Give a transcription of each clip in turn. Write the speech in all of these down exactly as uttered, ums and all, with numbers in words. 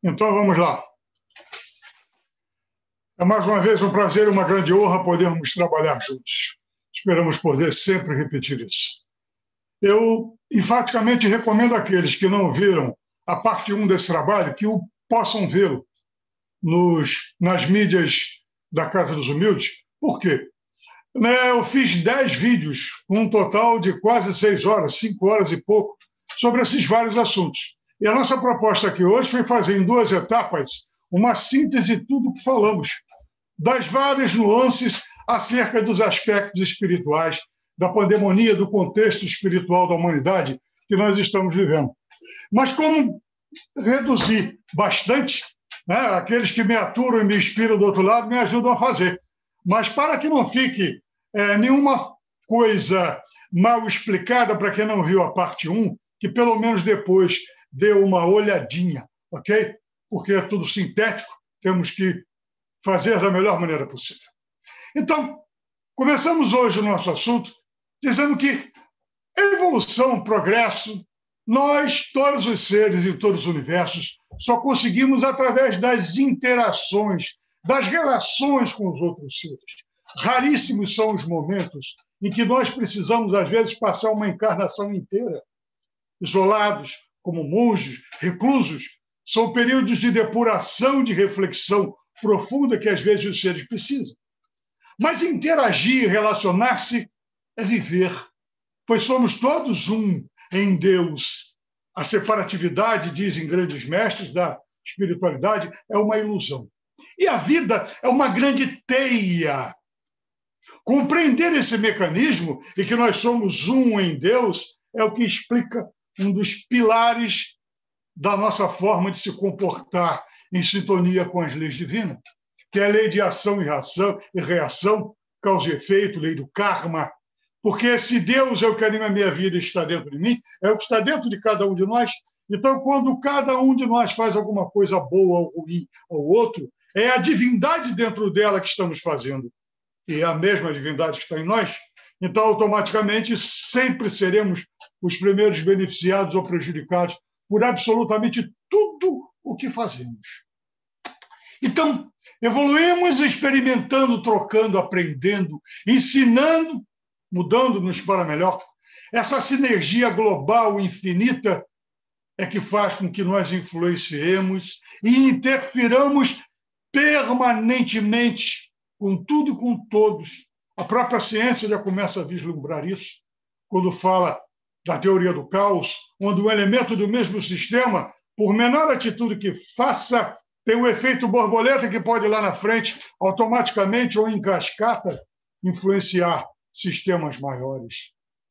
Então, vamos lá. É mais uma vez um prazer e uma grande honra podermos trabalhar juntos. Esperamos poder sempre repetir isso. Eu, enfaticamente, recomendo àqueles que não viram a parte um desse trabalho que o possam vê-lo nos, nas mídias da Casa dos Humildes. Por quê? Né, eu fiz dez vídeos, um total de quase seis horas, cinco horas e pouco, sobre esses vários assuntos. E a nossa proposta aqui hoje foi fazer em duas etapas uma síntese de tudo que falamos, das várias nuances acerca dos aspectos espirituais, da pandemonia, do contexto espiritual da humanidade que nós estamos vivendo. Mas como reduzir bastante, né, aqueles que me aturam e me inspiram do outro lado me ajudam a fazer. Mas para que não fique é, nenhuma coisa mal explicada para quem não viu a parte um, que pelo menos depois dê uma olhadinha, ok? Porque é tudo sintético, temos que fazer da melhor maneira possível. Então, começamos hoje o nosso assunto dizendo que evolução, progresso, nós, todos os seres em todos os universos, só conseguimos através das interações, das relações com os outros seres. Raríssimos são os momentos em que nós precisamos, às vezes, passar uma encarnação inteira, isolados, como monges, reclusos. São períodos de depuração, de reflexão profunda que, às vezes, os seres precisam. Mas interagir, relacionar-se, é viver, pois somos todos um em Deus. A separatividade, dizem grandes mestres da espiritualidade, é uma ilusão. E a vida é uma grande teia. Compreender esse mecanismo e que nós somos um em Deus é o que explica um dos pilares da nossa forma de se comportar em sintonia com as leis divinas, que é a lei de ação e reação, e reação, causa e efeito, lei do karma. Porque se Deus é o que anima a minha vida e está dentro de mim, é o que está dentro de cada um de nós. Então, quando cada um de nós faz alguma coisa boa ou ruim ao outro, é a divindade dentro dela que estamos fazendo. E é a mesma divindade que está em nós. Então, automaticamente, sempre seremos os primeiros beneficiados ou prejudicados por absolutamente tudo o que fazemos. Então, evoluímos experimentando, trocando, aprendendo, ensinando, mudando-nos para melhor. Essa sinergia global infinita é que faz com que nós influenciemos e interfiramos permanentemente com tudo e com todos. A própria ciência já começa a vislumbrar isso, quando fala da teoria do caos, onde um elemento do mesmo sistema, por menor atitude que faça, tem um efeito borboleta que pode, lá na frente, automaticamente ou em cascata, influenciar sistemas maiores,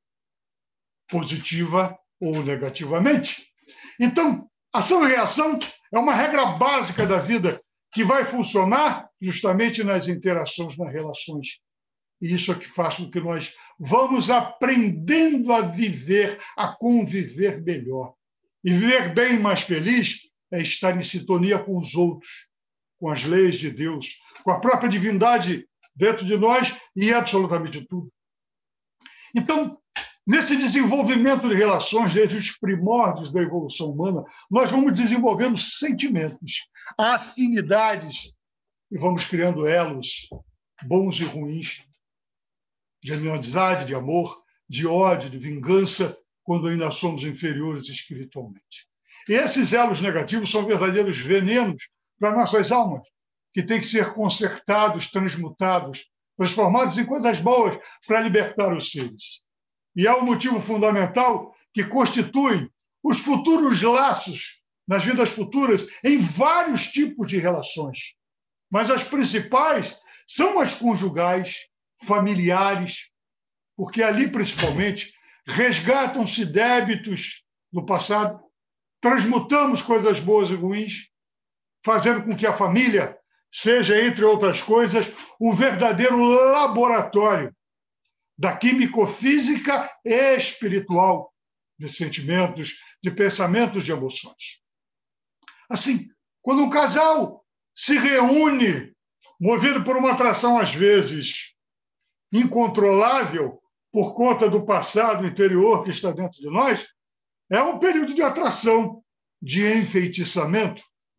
positiva ou negativamente. Então, ação e reação é uma regra básica da vida que vai funcionar justamente nas interações, nas relações. E isso é que faz com que nós vamos aprendendo a viver, a conviver melhor. E viver bem e mais feliz é estar em sintonia com os outros, com as leis de Deus, com a própria divindade dentro de nós e absolutamente tudo. Então, nesse desenvolvimento de relações, desde os primórdios da evolução humana, nós vamos desenvolvendo sentimentos, afinidades, e vamos criando elos bons e ruins, de amizade, de amor, de ódio, de vingança, quando ainda somos inferiores espiritualmente. E esses elos negativos são verdadeiros venenos para nossas almas, que têm que ser consertados, transmutados, transformados em coisas boas para libertar os seres. E é o motivo fundamental que constitui os futuros laços nas vidas futuras em vários tipos de relações. Mas as principais são as conjugais, familiares, porque ali, principalmente, resgatam-se débitos do passado, transmutamos coisas boas e ruins, fazendo com que a família seja, entre outras coisas, um verdadeiro laboratório da químico-física e espiritual, de sentimentos, de pensamentos, de emoções. Assim, quando um casal se reúne, movido por uma atração, às vezes, incontrolável, por conta do passado interior que está dentro de nós, é um período de atração, de enfeitiçamento,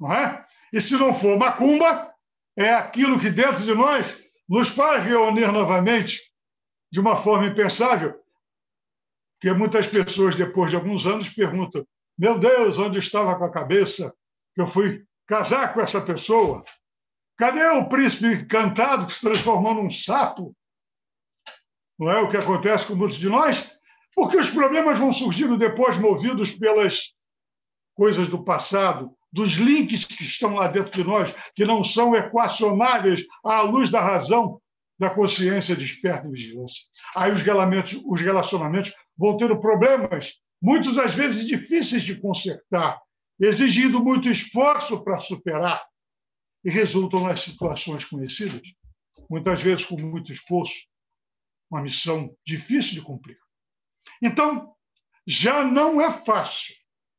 não é? E se não for macumba, é aquilo que dentro de nós nos faz reunir novamente de uma forma impensável. Porque muitas pessoas, depois de alguns anos, perguntam: meu Deus, onde estava com a cabeça que eu fui casar com essa pessoa? Cadê o príncipe encantado que se transformou num sapo? Não é o que acontece com muitos de nós? Porque os problemas vão surgindo depois, movidos pelas coisas do passado, dos links que estão lá dentro de nós, que não são equacionáveis à luz da razão, da consciência desperta e vigilância. Aí os relacionamentos, os relacionamentos vão tendo problemas, muitas às vezes difíceis de consertar, exigindo muito esforço para superar, e resultam nas situações conhecidas, muitas vezes com muito esforço, uma missão difícil de cumprir. Então, já não é fácil.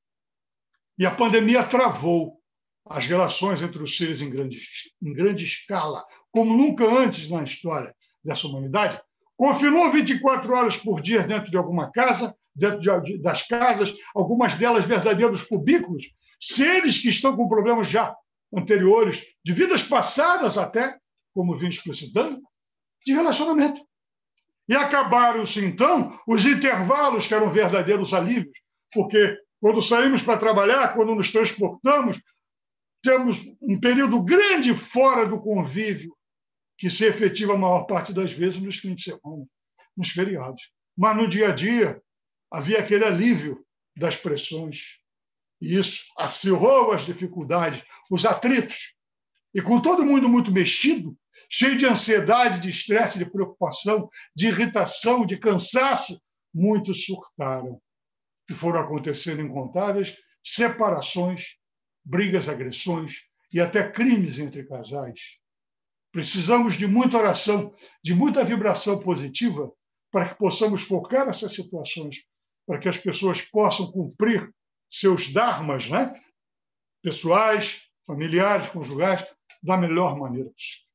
E a pandemia travou as relações entre os seres em grande, em grande escala, como nunca antes na história dessa humanidade. Confinou vinte e quatro horas por dia dentro de alguma casa, dentro de, das casas, algumas delas verdadeiros cubículos, seres que estão com problemas já anteriores, de vidas passadas até, como vim explicitando, de relacionamento. E acabaram-se, então, os intervalos que eram verdadeiros alívios, porque quando saímos para trabalhar, quando nos transportamos, temos um período grande fora do convívio, que se efetiva a maior parte das vezes nos fins de semana, nos feriados. Mas no dia a dia havia aquele alívio das pressões. E isso acirrou as dificuldades, os atritos. E com todo mundo muito mexido, cheio de ansiedade, de estresse, de preocupação, de irritação, de cansaço, muitos surtaram. E foram acontecendo incontáveis separações, brigas, agressões e até crimes entre casais. Precisamos de muita oração, de muita vibração positiva para que possamos focar essas situações, para que as pessoas possam cumprir seus dharmas, né? Pessoais, familiares, conjugais, da melhor maneira possível.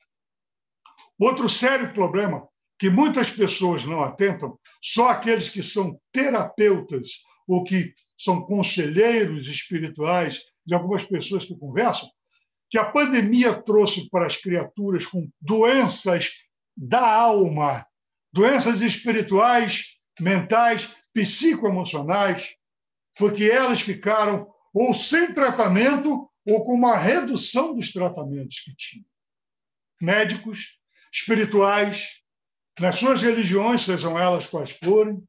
Outro sério problema que muitas pessoas não atentam, só aqueles que são terapeutas ou que são conselheiros espirituais de algumas pessoas que conversam, que a pandemia trouxe para as criaturas com doenças da alma, doenças espirituais, mentais, psicoemocionais, porque elas ficaram ou sem tratamento ou com uma redução dos tratamentos que tinham. Médicos, espirituais, nas suas religiões, sejam elas quais forem.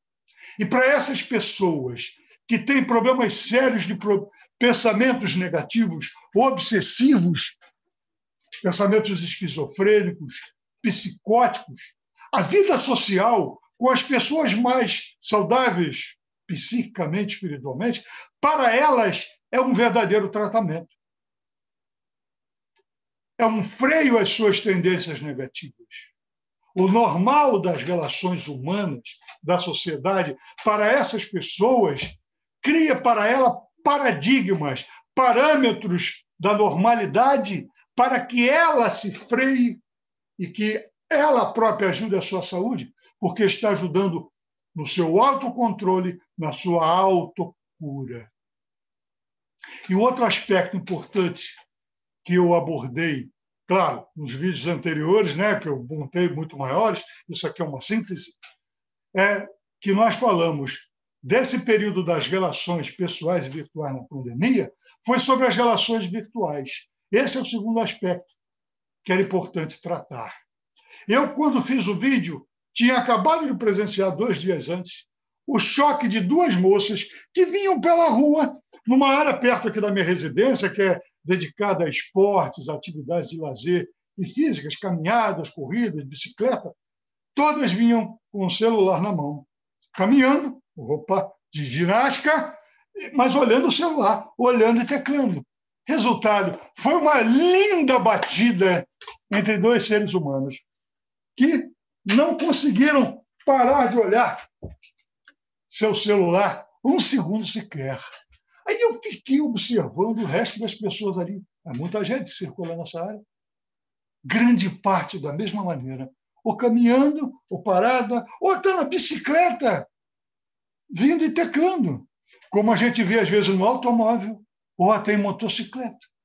E para essas pessoas que têm problemas sérios de pensamentos negativos, obsessivos, pensamentos esquizofrênicos, psicóticos, a vida social com as pessoas mais saudáveis, psiquicamente, espiritualmente, para elas é um verdadeiro tratamento. É um freio às suas tendências negativas. O normal das relações humanas, da sociedade, para essas pessoas, cria para ela paradigmas, parâmetros da normalidade para que ela se freie e que ela própria ajude a sua saúde, porque está ajudando no seu autocontrole, na sua autocura. E outro aspecto importante que eu abordei, claro, nos vídeos anteriores, né, que eu montei muito maiores, isso aqui é uma síntese, é que nós falamos desse período das relações pessoais e virtuais na pandemia, foi sobre as relações virtuais. Esse é o segundo aspecto que era importante tratar. Eu, quando fiz o vídeo, tinha acabado de presenciar, dois dias antes, o choque de duas moças que vinham pela rua, numa área perto aqui da minha residência, que é dedicada a esportes, atividades de lazer e físicas, caminhadas, corridas, bicicleta. Todas vinham com o celular na mão, caminhando, roupa de ginástica, mas olhando o celular, olhando e teclando. Resultado, foi uma linda batida entre dois seres humanos que não conseguiram parar de olhar seu celular um segundo sequer. Aí eu fiquei observando o resto das pessoas ali. Há muita gente circulando nessa área. Grande parte da mesma maneira. Ou caminhando, ou parada, ou até na bicicleta, vindo e teclando. Como a gente vê, às vezes, no automóvel, ou até em motocicleta.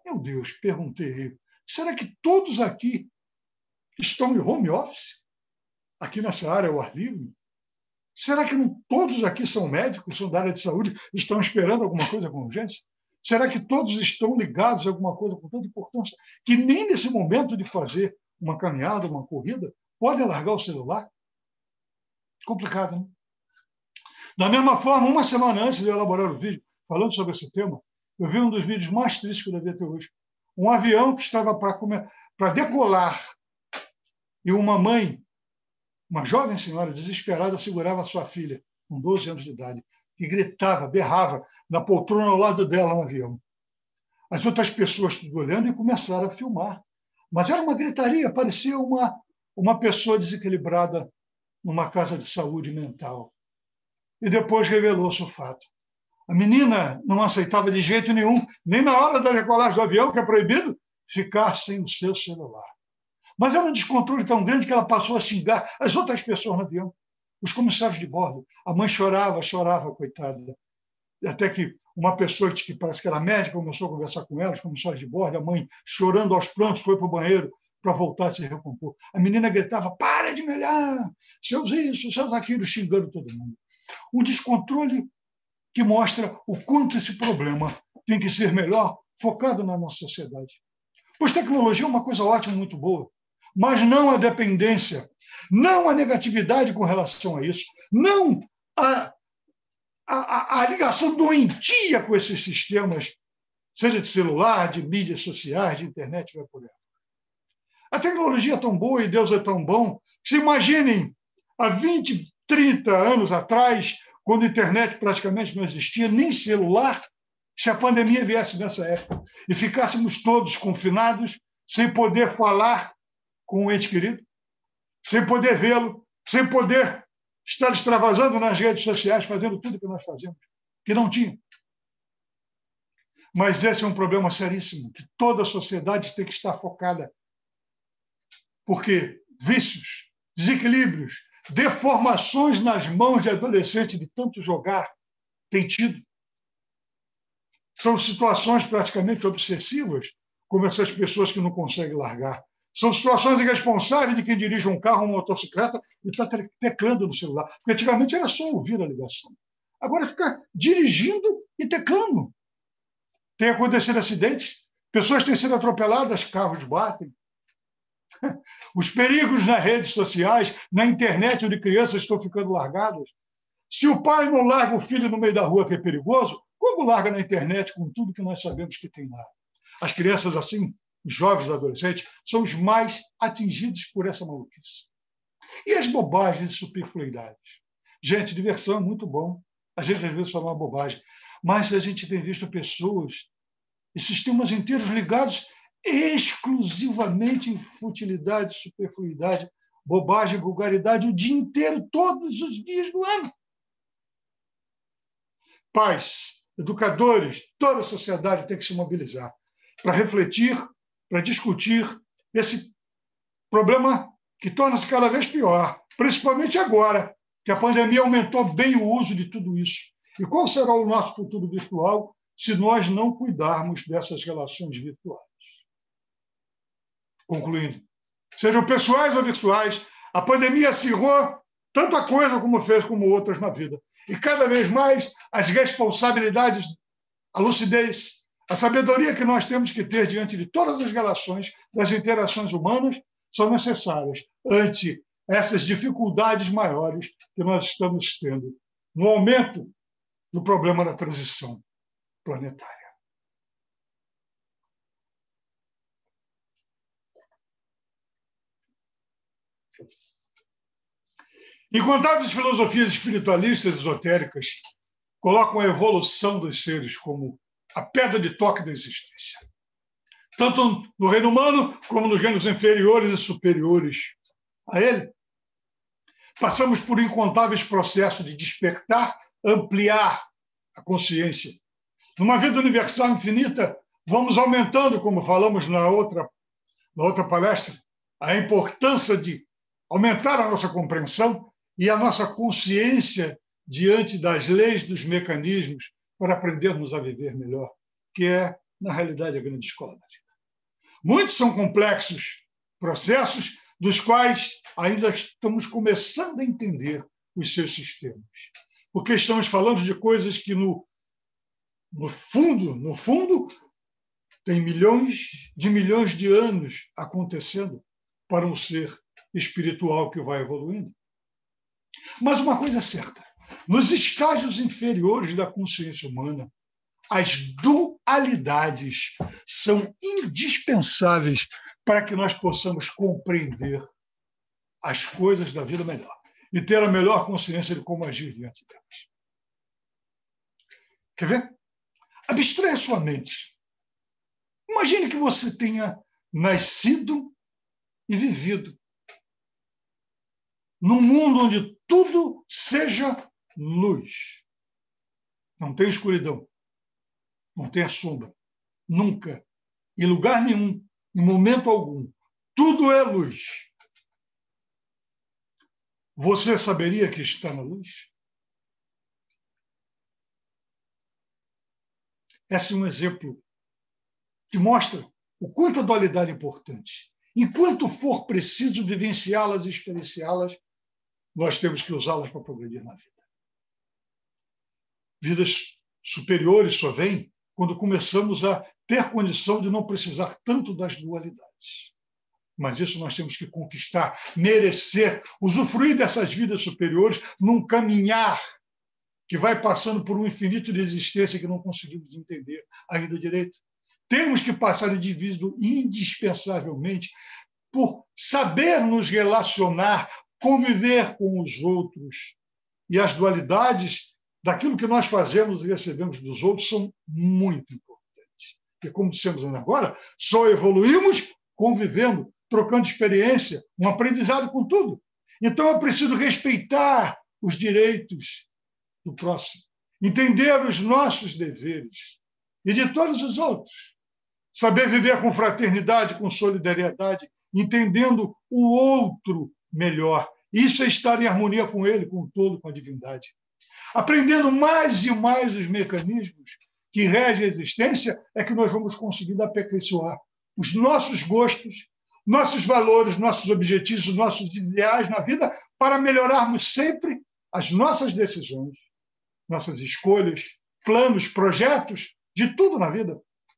Meu Deus, perguntei eu, será que todos aqui estão em home office? Aqui nessa área ao ar livre? Será que não todos aqui são médicos, são da área de saúde, estão esperando alguma coisa com urgência? Será que todos estão ligados a alguma coisa com tanta importância que nem nesse momento de fazer uma caminhada, uma corrida, podem largar o celular? Complicado, né? Da mesma forma, uma semana antes de eu elaborar o vídeo, falando sobre esse tema, eu vi um dos vídeos mais tristes que eu devia ter hoje. Um avião que estava para decolar e uma mãe, uma jovem senhora desesperada, segurava a sua filha, com doze anos de idade, que gritava, berrava na poltrona ao lado dela no avião. As outras pessoas tudo olhando e começaram a filmar. Mas era uma gritaria, parecia uma, uma pessoa desequilibrada numa casa de saúde mental. E depois revelou-se o fato. A menina não aceitava de jeito nenhum, nem na hora da decolagem do avião, que é proibido, ficar sem o seu celular. Mas era um descontrole tão grande que ela passou a xingar as outras pessoas no avião, os comissários de bordo. A mãe chorava, chorava, coitada. Até que uma pessoa que parece que era médica começou a conversar com ela, os comissários de bordo, a mãe, chorando aos prantos, foi para o banheiro para voltar a se recompor. A menina gritava, para de me olhar, seus isso, seus aquilo, xingando todo mundo. Um descontrole que mostra o quanto esse problema tem que ser melhor focado na nossa sociedade. Pois tecnologia é uma coisa ótima, muito boa, mas não a dependência, não a negatividade com relação a isso, não a, a, a ligação doentia com esses sistemas, seja de celular, de mídias sociais, de internet, vai por aí. A tecnologia é tão boa e Deus é tão bom, que se imaginem, há vinte, trinta anos atrás, quando a internet praticamente não existia, nem celular, se a pandemia viesse nessa época e ficássemos todos confinados, sem poder falar com o ente querido, sem poder vê-lo, sem poder estar extravasando nas redes sociais, fazendo tudo que nós fazemos, que não tinha. Mas esse é um problema seríssimo, que toda a sociedade tem que estar focada. Porque vícios, desequilíbrios, deformações nas mãos de adolescente de tanto jogar tem tido. São situações praticamente obsessivas, como essas pessoas que não conseguem largar. São situações irresponsáveis de quem dirige um carro, uma motocicleta e está teclando no celular. Porque antigamente era só ouvir a ligação. Agora ficar dirigindo e teclando. Tem acontecido acidentes, pessoas têm sido atropeladas, carros batem. Os perigos nas redes sociais, na internet, onde crianças estão ficando largadas. Se o pai não larga o filho no meio da rua, que é perigoso, como larga na internet com tudo que nós sabemos que tem lá? As crianças assim, os jovens, os adolescentes, são os mais atingidos por essa maluquice. E as bobagens e superfluidades? Gente, diversão é muito bom. A gente às vezes fala uma bobagem, mas a gente tem visto pessoas e sistemas inteiros ligados exclusivamente em futilidade, superfluidade, bobagem, vulgaridade, o dia inteiro, todos os dias do ano. Pais, educadores, toda a sociedade tem que se mobilizar para refletir, para discutir esse problema que torna-se cada vez pior, principalmente agora, que a pandemia aumentou bem o uso de tudo isso. E qual será o nosso futuro virtual se nós não cuidarmos dessas relações virtuais? Concluindo, sejam pessoais ou virtuais, a pandemia acirrou tanta coisa como fez como outras na vida. E cada vez mais as responsabilidades, a lucidez, a sabedoria que nós temos que ter diante de todas as relações, das interações humanas, são necessárias ante essas dificuldades maiores que nós estamos tendo no aumento do problema da transição planetária. Incontáveis filosofias espiritualistas esotéricas colocam a evolução dos seres como a pedra de toque da existência, tanto no reino humano como nos reinos inferiores e superiores a ele. Passamos por incontáveis processos de despertar, ampliar a consciência. Numa vida universal infinita, vamos aumentando, como falamos na outra, na outra palestra, a importância de aumentar a nossa compreensão e a nossa consciência diante das leis, dos mecanismos, para aprendermos a viver melhor, que é na realidade, a grande escola da vida. Muitos são complexos processos dos quais ainda estamos começando a entender os seus sistemas. Porque estamos falando de coisas que, no, no fundo, no fundo, tem milhões de milhões de anos acontecendo para um ser espiritual que vai evoluindo. Mas uma coisa é certa, nos estágios inferiores da consciência humana, as dualidades são indispensáveis para que nós possamos compreender as coisas da vida melhor e ter a melhor consciência de como agir diante delas. Quer ver? Abstraia sua mente. Imagine que você tenha nascido e vivido num mundo onde tudo seja luz. Não tem escuridão. Não tem sombra. Nunca. Em lugar nenhum. Em momento algum. Tudo é luz. Você saberia que está na luz? Esse é um exemplo que mostra o quanto a dualidade é importante. Enquanto for preciso vivenciá-las e experienciá-las, nós temos que usá-las para progredir na vida. Vidas superiores só vêm quando começamos a ter condição de não precisar tanto das dualidades. Mas isso nós temos que conquistar, merecer, usufruir dessas vidas superiores num caminhar que vai passando por um infinito de existência que não conseguimos entender ainda direito. Temos que passar indivíduo indispensavelmente por saber nos relacionar, conviver com os outros. E as dualidades daquilo que nós fazemos e recebemos dos outros são muito importantes. Porque, como dissemos agora, só evoluímos convivendo, trocando experiência, um aprendizado com tudo. Então, é preciso respeitar os direitos do próximo, entender os nossos deveres e de todos os outros. Saber viver com fraternidade, com solidariedade, entendendo o outro melhor. Isso é estar em harmonia com ele, com o todo, com a divindade. Aprendendo mais e mais os mecanismos que regem a existência, é que nós vamos conseguindo aperfeiçoar os nossos gostos, nossos valores, nossos objetivos, nossos ideais na vida, para melhorarmos sempre as nossas decisões, nossas escolhas, planos, projetos, de tudo na vida.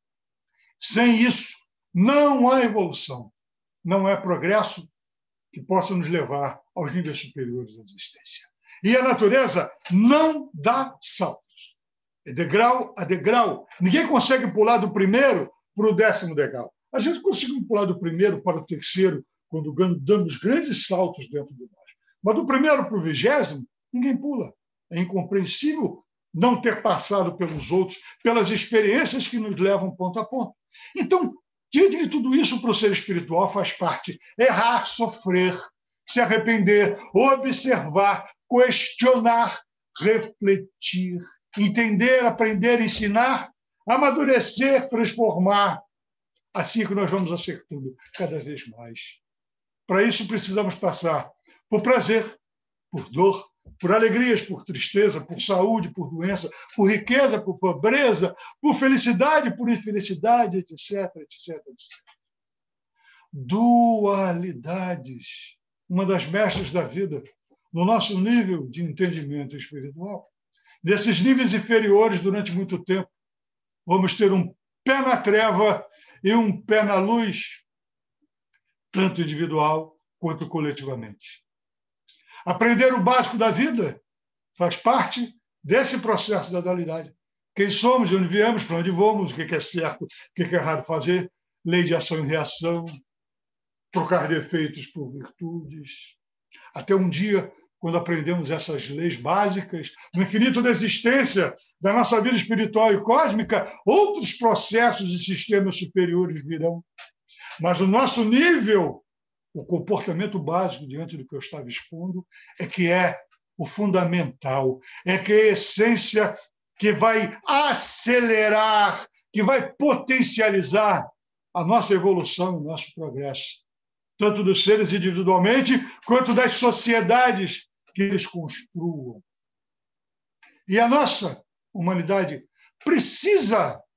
Sem isso, não há evolução, não há progresso que possa nos levar aos níveis superiores da existência. E a natureza não dá saltos. É degrau a degrau. Ninguém consegue pular do primeiro para o décimo degrau. Às vezes conseguimos pular do primeiro para o terceiro, quando damos grandes saltos dentro de nós. Mas do primeiro para o vigésimo, ninguém pula. É incompreensível não ter passado pelos outros, pelas experiências que nos levam ponto a ponto. Então, diante de tudo isso, para o ser espiritual faz parte errar, sofrer, se arrepender, observar, questionar, refletir, entender, aprender, ensinar, amadurecer, transformar. Assim que nós vamos acertando cada vez mais. Para isso, precisamos passar por prazer, por dor, por alegrias, por tristeza, por saúde, por doença, por riqueza, por pobreza, por felicidade, por infelicidade, etc, etc, etcétera. Dualidades, uma das mestras da vida, no nosso nível de entendimento espiritual. Nesses níveis inferiores, durante muito tempo, vamos ter um pé na treva e um pé na luz, tanto individual quanto coletivamente. Aprender o básico da vida faz parte desse processo da dualidade. Quem somos, de onde viemos, para onde vamos, o que é certo, o que é errado fazer, lei de ação e reação, trocar defeitos por virtudes. Até um dia, quando aprendemos essas leis básicas, no infinito da existência da nossa vida espiritual e cósmica, outros processos e sistemas superiores virão. Mas o nosso nível, o comportamento básico diante do que eu estava expondo, é que é o fundamental, é que é a essência que vai acelerar, que vai potencializar a nossa evolução, o nosso progresso, tanto dos seres individualmente, quanto das sociedades que eles construam. E a nossa humanidade precisa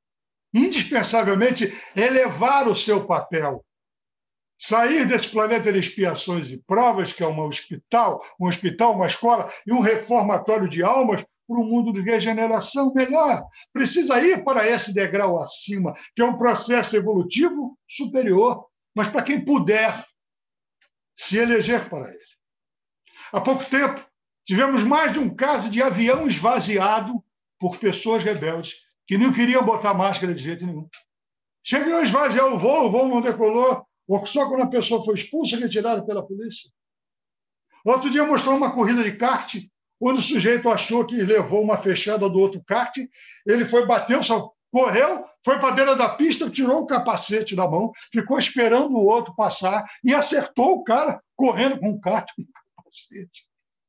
indispensavelmente elevar o seu papel, sair desse planeta de expiações e provas, que é um hospital, um hospital, uma escola e um reformatório de almas, para um mundo de regeneração melhor. Precisa ir para esse degrau acima, que é um processo evolutivo superior, mas para quem puder se eleger para ele. Há pouco tempo, tivemos mais de um caso de avião esvaziado por pessoas rebeldes que não queriam botar máscara de jeito nenhum. Chegou a esvaziar o voo, o voo não decolou, ou só quando a pessoa foi expulsa e retirada pela polícia. Outro dia mostrou uma corrida de kart, onde o sujeito achou que levou uma fechada do outro kart, ele foi, bateu, só correu, foi para a beira da pista, tirou o capacete da mão, ficou esperando o outro passar e acertou o cara correndo com o kart com o capacete.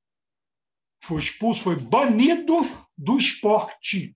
Foi expulso, foi banido do esporte.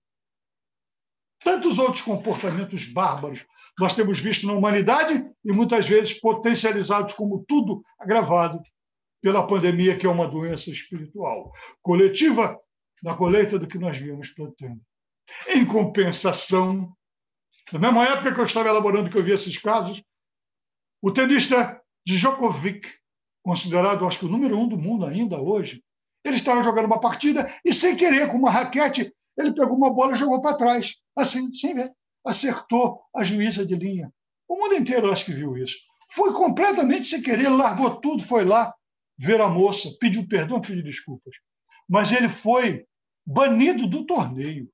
Tantos outros comportamentos bárbaros nós temos visto na humanidade e muitas vezes potencializados como tudo agravado pela pandemia, que é uma doença espiritual coletiva na colheita do que nós viemos plantando. Em compensação, na mesma época que eu estava elaborando, que eu vi esses casos, o tenista Djokovic, considerado, acho que, o número um do mundo ainda hoje, ele estava jogando uma partida e, sem querer, com uma raquete, ele pegou uma bola e jogou para trás, assim, sem ver. Acertou a juíza de linha. O mundo inteiro, acho que, viu isso. Foi completamente sem querer, largou tudo, foi lá ver a moça, pediu perdão, pediu desculpas. Mas ele foi banido do torneio.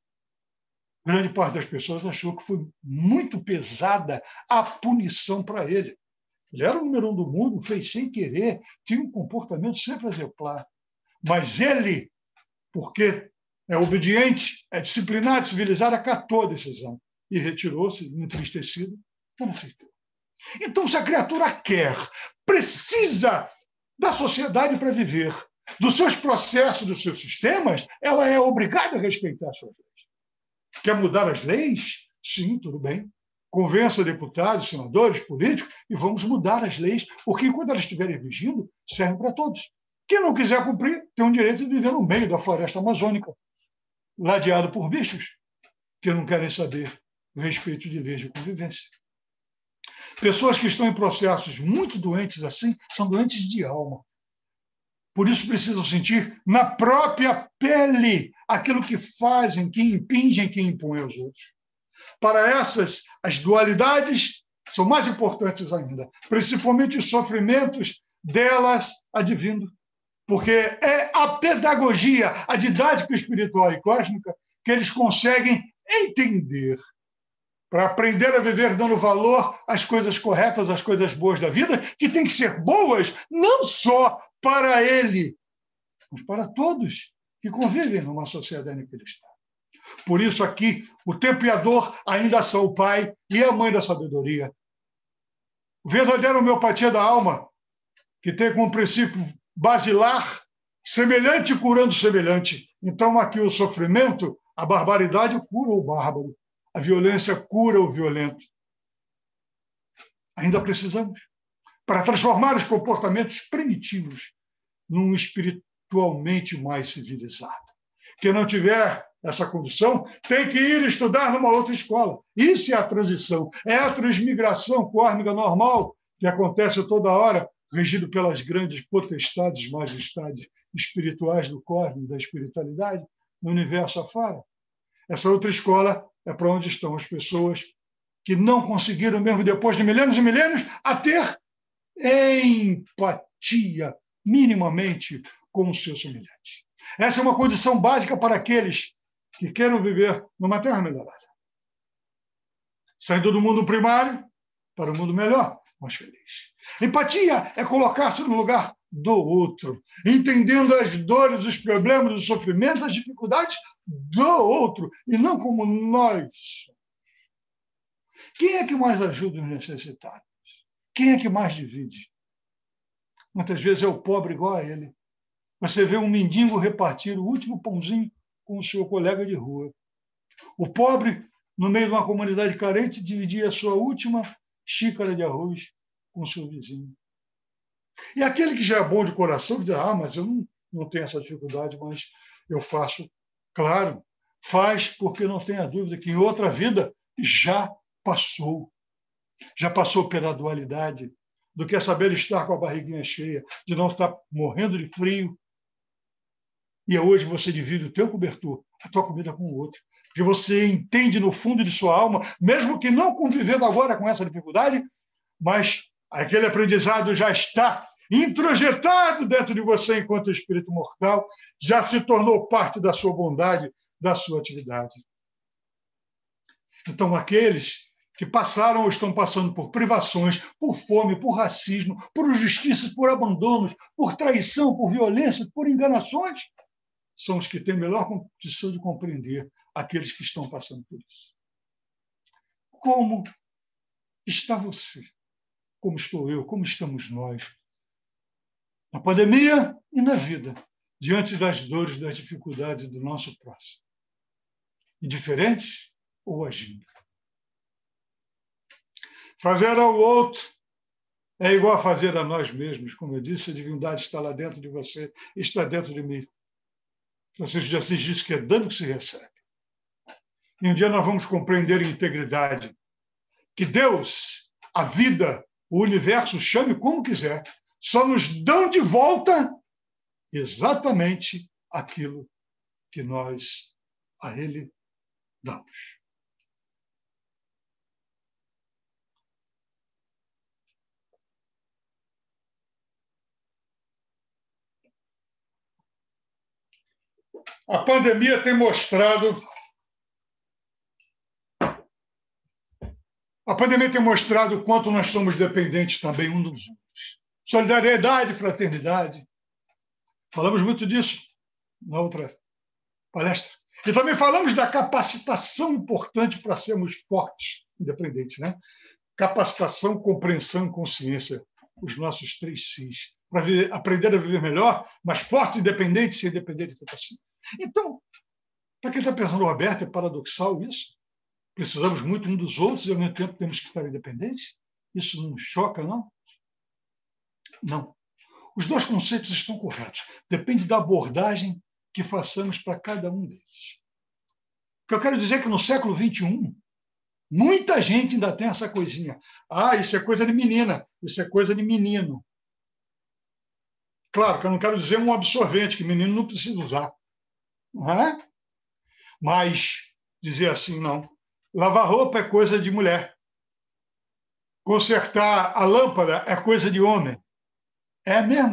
Grande parte das pessoas achou que foi muito pesada a punição para ele. Ele era o número um do mundo, fez sem querer, tinha um comportamento sempre exemplar. Mas ele, porque é obediente, é disciplinado, civilizado, acatou a decisão e retirou-se, entristecido, não aceitou. Então, se a criatura quer, precisa da sociedade para viver, dos seus processos, dos seus sistemas, ela é obrigada a respeitar as suas leis. Quer mudar as leis? Sim, tudo bem. Convença deputados, senadores, políticos e vamos mudar as leis, porque enquanto elas estiverem vigindo, servem para todos. Quem não quiser cumprir tem o direito de viver no meio da floresta amazônica, ladeado por bichos que não querem saber o respeito de leis de convivência. Pessoas que estão em processos muito doentes assim são doentes de alma. Por isso precisam sentir na própria pele aquilo que fazem, que impingem, que impõem aos outros. Para essas, as dualidades são mais importantes ainda, principalmente os sofrimentos delas advindo, porque é a pedagogia, a didática espiritual e cósmica que eles conseguem entender para aprender a viver dando valor às coisas corretas, às coisas boas da vida, que têm que ser boas não só para ele, mas para todos que convivem numa sociedade em que ele está. Por isso aqui, o tempo e a dor ainda são o pai e a mãe da sabedoria. O verdadeiro homeopatia da alma, que tem como princípio basilar, semelhante curando semelhante. Então, aqui o sofrimento, a barbaridade cura o bárbaro. A violência cura o violento. Ainda precisamos. Para transformar os comportamentos primitivos num espiritualmente mais civilizado. Quem não tiver essa condição tem que ir estudar numa outra escola. Isso é a transição, é a transmigração cósmica normal que acontece toda hora, regido pelas grandes potestades, majestades espirituais do cosmos, da espiritualidade, no universo afora. Essa outra escola é para onde estão as pessoas que não conseguiram, mesmo depois de milênios e milênios, a ter empatia, minimamente, com o seu semelhante. Essa é uma condição básica para aqueles que queiram viver numa terra melhorada. Saindo do mundo primário para o mundo melhor, mais feliz. Empatia é colocar-se no lugar do outro, entendendo as dores, os problemas, os sofrimentos, as dificuldades do outro, e não como nós. Quem é que mais ajuda os necessitados? Quem é que mais divide? Muitas vezes é o pobre igual a ele. Você vê um mendigo repartir o último pãozinho com o seu colega de rua. O pobre, no meio de uma comunidade carente, dividia a sua última xícara de arroz com o seu vizinho. E aquele que já é bom de coração, diz, ah, mas eu não, não tenho essa dificuldade, mas eu faço. Claro, faz porque não tenha dúvida que em outra vida já passou. Já passou pela dualidade do que é saber estar com a barriguinha cheia, de não estar morrendo de frio. E hoje você divide o teu cobertor, a tua comida com o outro. Porque você entende no fundo de sua alma, mesmo que não convivendo agora com essa dificuldade, mas aquele aprendizado já está introjetado dentro de você enquanto espírito mortal, já se tornou parte da sua bondade, da sua atividade. Então, aqueles que passaram ou estão passando por privações, por fome, por racismo, por injustiças, por abandonos, por traição, por violência, por enganações, são os que têm melhor condição de compreender aqueles que estão passando por isso. Como está você? Como estou eu? Como estamos nós? Na pandemia e na vida, diante das dores, das dificuldades do nosso próximo. Indiferentes ou agindo? Fazer ao outro é igual a fazer a nós mesmos. Como eu disse, a divindade está lá dentro de você, está dentro de mim. Francisco de Assis diz que é dando que se recebe. E um dia nós vamos compreender em integridade que Deus, a vida, o universo, chame como quiser, só nos dão de volta exatamente aquilo que nós a Ele damos. A pandemia tem mostrado a pandemia tem mostrado o quanto nós somos dependentes também um dos outros. Solidariedade, fraternidade. Falamos muito disso na outra palestra. E também falamos da capacitação importante para sermos fortes, independentes, né? Capacitação, compreensão e consciência, os nossos três Cs, para aprender a viver melhor, mas forte, independente, sem depender de tanta assim. Então, para quem está pensando, Roberto, é paradoxal isso? Precisamos muito um dos outros e, ao mesmo tempo, temos que estar independentes? Isso não choca, não? Não. Os dois conceitos estão corretos. Depende da abordagem que façamos para cada um deles. O que eu quero dizer é que no século vinte e um, muita gente ainda tem essa coisinha. Ah, isso é coisa de menina, isso é coisa de menino. Claro que eu não quero dizer um absorvente, que menino não precisa usar. Não é? Mas dizer assim, não. Lavar roupa é coisa de mulher. Consertar a lâmpada é coisa de homem. É mesmo.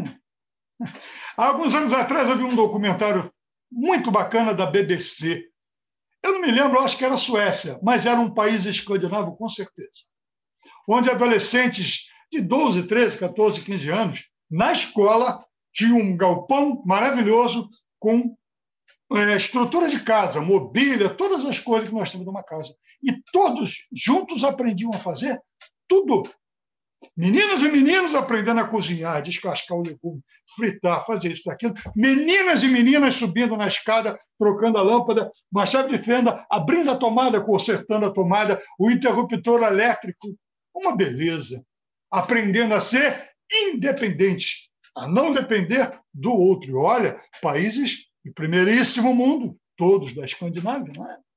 Há alguns anos atrás eu vi um documentário muito bacana da B B C. Eu não me lembro, eu acho que era a Suécia, mas era um país escandinavo, com certeza. Onde adolescentes de doze, treze, quatorze, quinze anos, na escola, tinham um galpão maravilhoso com é, estrutura de casa, mobília, todas as coisas que nós temos numa casa. E todos juntos aprendiam a fazer tudo. Meninas e meninos aprendendo a cozinhar, descascar o legume, fritar, fazer isso, aquilo. Meninas e meninas subindo na escada, trocando a lâmpada, uma chave de fenda, abrindo a tomada, consertando a tomada, o interruptor elétrico. Uma beleza. Aprendendo a ser independentes, a não depender do outro. E olha, países de primeiríssimo mundo, todos da Escandinávia, não é?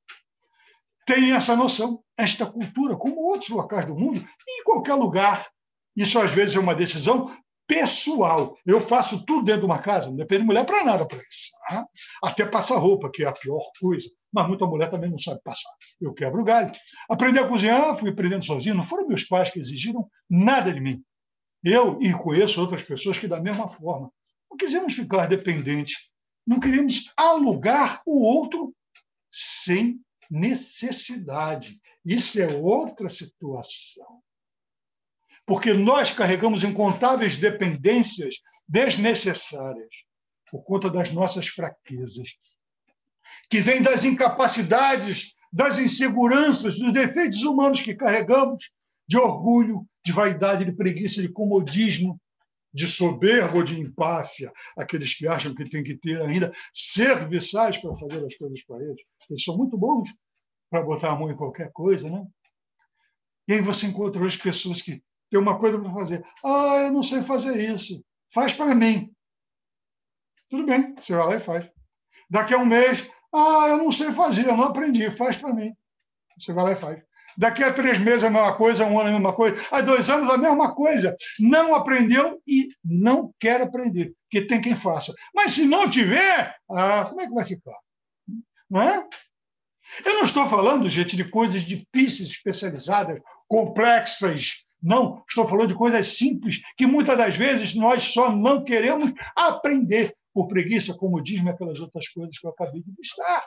Tem essa noção, esta cultura, como outros locais do mundo, em qualquer lugar. Isso, às vezes, é uma decisão pessoal. Eu faço tudo dentro de uma casa, não depende de mulher para nada para isso. Né? Até passar roupa, que é a pior coisa. Mas muita mulher também não sabe passar. Eu quebro o galho. Aprender a cozinhar, fui aprendendo sozinho. Não foram meus pais que exigiram nada de mim. Eu, e conheço outras pessoas que, da mesma forma, não quisemos ficar dependentes. Não queríamos alugar o outro sem necessidade. Isso é outra situação. Porque nós carregamos incontáveis dependências desnecessárias por conta das nossas fraquezas, que vêm das incapacidades, das inseguranças, dos defeitos humanos que carregamos, de orgulho, de vaidade, de preguiça, de comodismo, de soberba ou de empáfia, aqueles que acham que tem que ter ainda serviçais para fazer as coisas para eles. Eles são muito bons para botar a mão em qualquer coisa, né? E aí você encontra hoje pessoas que têm uma coisa para fazer. Ah, eu não sei fazer isso. Faz para mim. Tudo bem, você vai lá e faz. Daqui a um mês, ah, eu não sei fazer, eu não aprendi. Faz para mim. Você vai lá e faz. Daqui a três meses a mesma coisa, um ano a mesma coisa, há dois anos a mesma coisa. Não aprendeu e não quer aprender, porque tem quem faça. Mas se não tiver, ah, como é que vai ficar? Não é? Eu não estou falando, gente, de coisas difíceis, especializadas, complexas. Não, estou falando de coisas simples, que muitas das vezes nós só não queremos aprender por preguiça, comodismo e aquelas outras coisas que eu acabei de listar.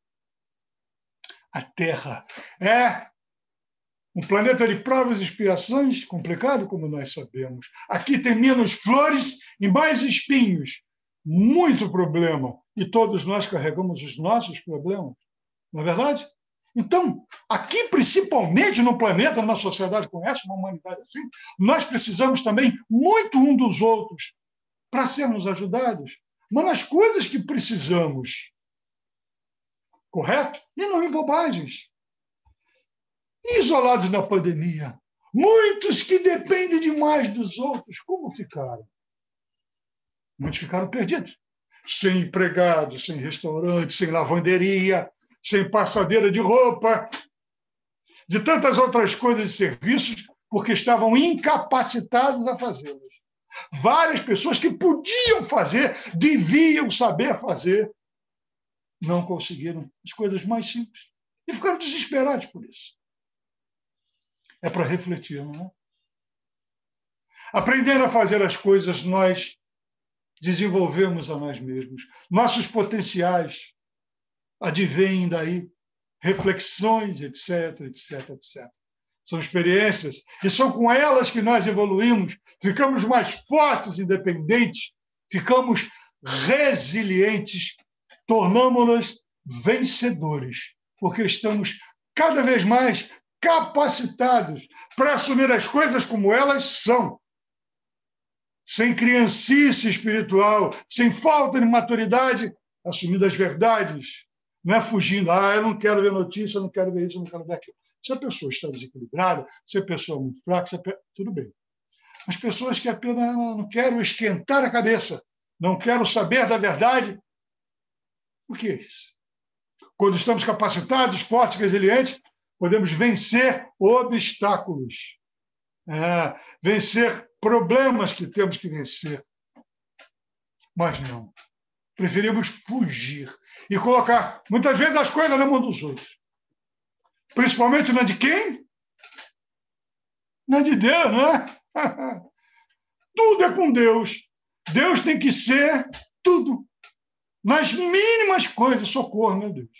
A Terra é um planeta de provas e expiações, complicado, como nós sabemos. Aqui tem menos flores e mais espinhos. Muito problema. E todos nós carregamos os nossos problemas. Não é verdade? Então, aqui, principalmente no planeta, na sociedade com essa, uma humanidade assim, nós precisamos também muito um dos outros para sermos ajudados. Mas nas coisas que precisamos, correto? E não em bobagens. Isolados na pandemia, muitos que dependem demais dos outros, como ficaram? Muitos ficaram perdidos. Sem empregado, sem restaurante, sem lavanderia, sem passadeira de roupa, de tantas outras coisas e serviços, porque estavam incapacitados a fazê-las. Várias pessoas que podiam fazer, deviam saber fazer, não conseguiram as coisas mais simples. E ficaram desesperados por isso. É para refletir, não é? Aprendendo a fazer as coisas, nós desenvolvemos a nós mesmos. Nossos potenciais advêm daí, reflexões, etc, etc, etcétera. São experiências, e são com elas que nós evoluímos, ficamos mais fortes, independentes, ficamos resilientes, tornamos-nos vencedores, porque estamos cada vez mais capacitados para assumir as coisas como elas são, sem criancice espiritual, sem falta de maturidade, assumindo as verdades, não é fugindo, ah, eu não quero ver notícia, eu não quero ver isso, eu não quero ver aquilo. Se a pessoa está desequilibrada, se a pessoa é muito fraca, se a pe... tudo bem. As pessoas que apenas não quero esquentar a cabeça, não quero saber da verdade, o que é isso? Quando estamos capacitados, fortes, resilientes, podemos vencer obstáculos, é, vencer problemas que temos que vencer. Mas não. Preferimos fugir e colocar, muitas vezes, as coisas na mão dos outros. Principalmente na de quem? Na de Deus, né? Tudo é com Deus. Deus tem que ser tudo. Nas mínimas coisas, socorro, meu Deus.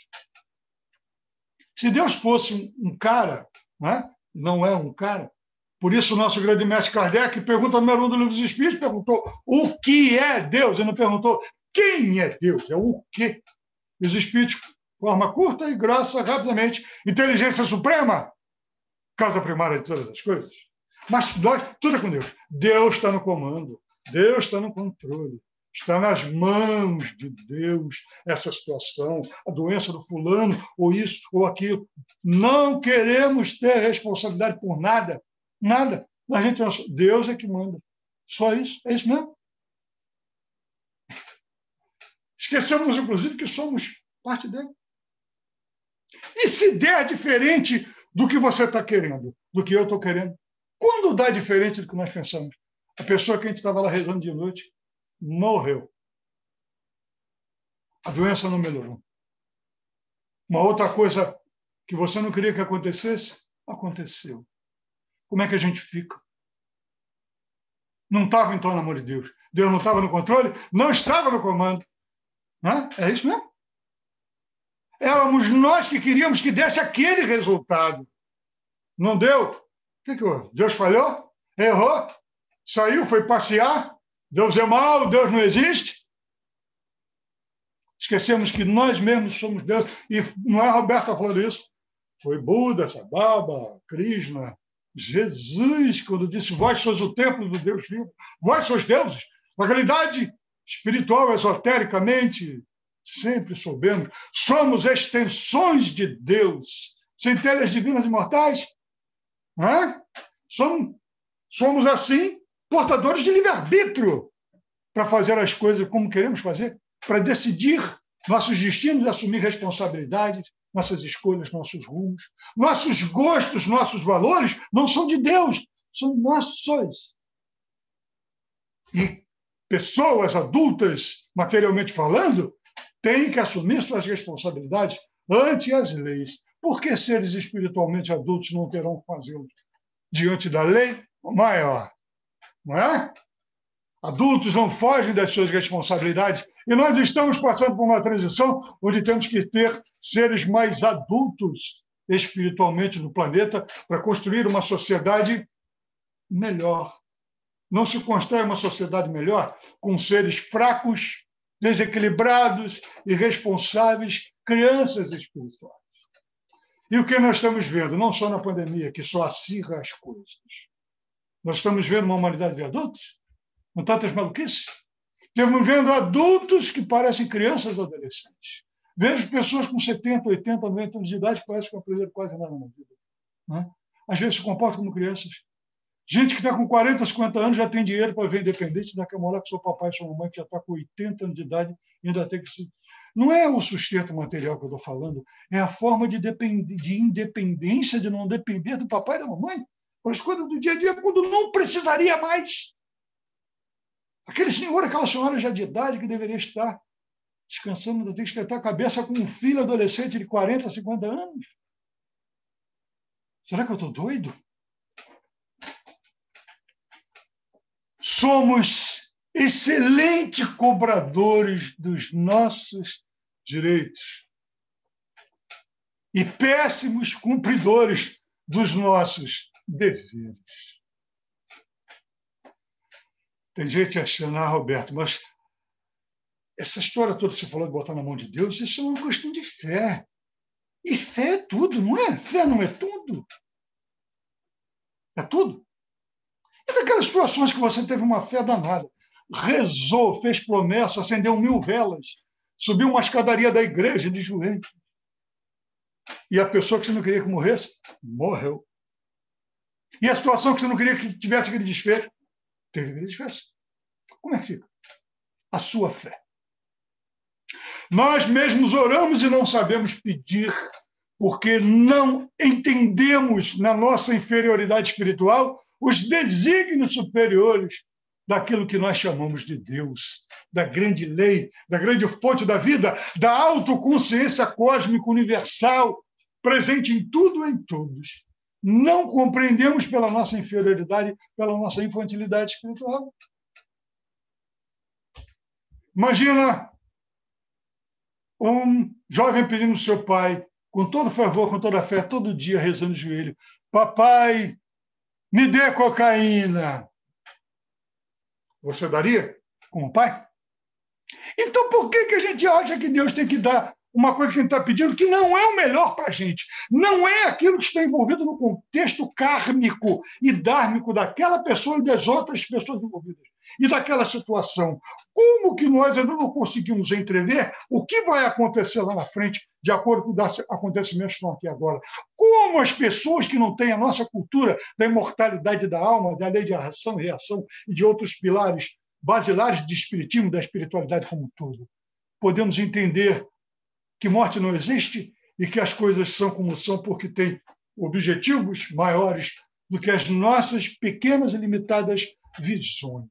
Se Deus fosse um cara, né? Não é um cara, por isso o nosso grande mestre Kardec pergunta no número um do Livro dos Espíritos, perguntou o que é Deus? Ele não perguntou quem é Deus, é o quê. E os Espíritos, forma curta e grossa, rapidamente, inteligência suprema, causa primária de todas as coisas. Mas nós, tudo é com Deus. Deus está no comando, Deus está no controle. Está nas mãos de Deus essa situação, a doença do fulano, ou isso, ou aquilo. Não queremos ter responsabilidade por nada, nada. A gente, Deus é que manda. Só isso, é isso mesmo. Esquecemos, inclusive, que somos parte dele. E se der diferente do que você está querendo, do que eu estou querendo? Quando dá diferente do que nós pensamos? A pessoa que a gente estava lá rezando de noite morreu. A doença não melhorou. Uma outra coisa que você não queria que acontecesse, aconteceu. Como é que a gente fica? Não estava, então, no amor de Deus. Deus não estava no controle? Não estava no comando. Não? É isso mesmo? Éramos nós que queríamos que desse aquele resultado. Não deu? O que que houve? Deus falhou? Errou? Saiu, foi passear? Deus é mau, Deus não existe. Esquecemos que nós mesmos somos Deus. E não é Roberto falando isso. Foi Buda, Sababa, Krishna, Jesus, quando disse, vós sois o templo do Deus vivo. Vós sois deuses. Na realidade espiritual, esotericamente, sempre soubemos. Somos extensões de Deus. Centelhas divinas imortais. Não é? Somos, somos, assim, portadores de livre-arbítrio para fazer as coisas como queremos fazer, para decidir nossos destinos, assumir responsabilidades. nossas escolhas, nossos rumos, nossos gostos, nossos valores não são de Deus, são nossos. E pessoas adultas, materialmente falando, têm que assumir suas responsabilidades ante as leis. Por que seres espiritualmente adultos não terão que fazê-lo diante da lei maior? Não é? Adultos não fogem das suas responsabilidades e nós estamos passando por uma transição onde temos que ter seres mais adultos espiritualmente no planeta para construir uma sociedade melhor. Não se constrói uma sociedade melhor com seres fracos, desequilibrados, irresponsáveis, crianças espirituais. E o que nós estamos vendo, não só na pandemia, que só acirra as coisas. Nós estamos vendo uma humanidade de adultos com tantas maluquices. Estamos vendo adultos que parecem crianças ou adolescentes. Vejo pessoas com setenta, oitenta, noventa anos de idade que parecem que não aprenderam quase nada na vida. Né? Às vezes se comportam como crianças. Gente que está com quarenta, cinquenta anos já tem dinheiro para ver independente, daqui a morar com seu papai e sua mamãe, que já está com oitenta anos de idade e ainda tem que se... Não é o sustento material que eu estou falando, é a forma de, depend... de independência, de não depender do papai e da mamãe, para as coisas do dia a dia, quando não precisaria mais. Aquele senhor, aquela senhora já de idade que deveria estar descansando, ainda tem que esquentar a cabeça com um filho adolescente de quarenta, cinquenta anos. Será que eu estou doido? Somos excelentes cobradores dos nossos direitos e péssimos cumpridores dos nossos deveres. Tem gente achando, ah, Roberto, mas essa história toda que você falou de botar na mão de Deus, isso é uma questão de fé. E fé é tudo, não é? Fé não é tudo. É tudo. E naquelas situações que você teve uma fé danada, rezou, fez promessa, acendeu mil velas, subiu uma escadaria da igreja de joelhos, e a pessoa que você não queria que morresse, morreu. E a situação que você não queria que tivesse aquele desfecho, teve aquele desfecho. Como é que fica? A sua fé. Nós mesmos oramos e não sabemos pedir, porque não entendemos na nossa inferioridade espiritual os desígnios superiores daquilo que nós chamamos de Deus, da grande lei, da grande fonte da vida, da autoconsciência cósmica universal, presente em tudo e em todos. Não compreendemos pela nossa inferioridade, pela nossa infantilidade espiritual. Imagina um jovem pedindo ao seu pai, com todo fervor, com toda a fé, todo dia rezando de joelho, papai, me dê cocaína. Você daria como pai? Então, por que, que a gente acha que Deus tem que dar uma coisa que a gente está pedindo que não é o melhor para a gente? Não é aquilo que está envolvido no contexto kármico e dármico daquela pessoa e das outras pessoas envolvidas. E daquela situação. Como que nós ainda não conseguimos entrever o que vai acontecer lá na frente, de acordo com os acontecimentos que estão aqui agora? Como as pessoas que não têm a nossa cultura da imortalidade da alma, da lei de ação e reação e de outros pilares basilares de espiritismo, da espiritualidade como um todo, podemos entender que morte não existe e que as coisas são como são porque têm objetivos maiores do que as nossas pequenas e limitadas visões.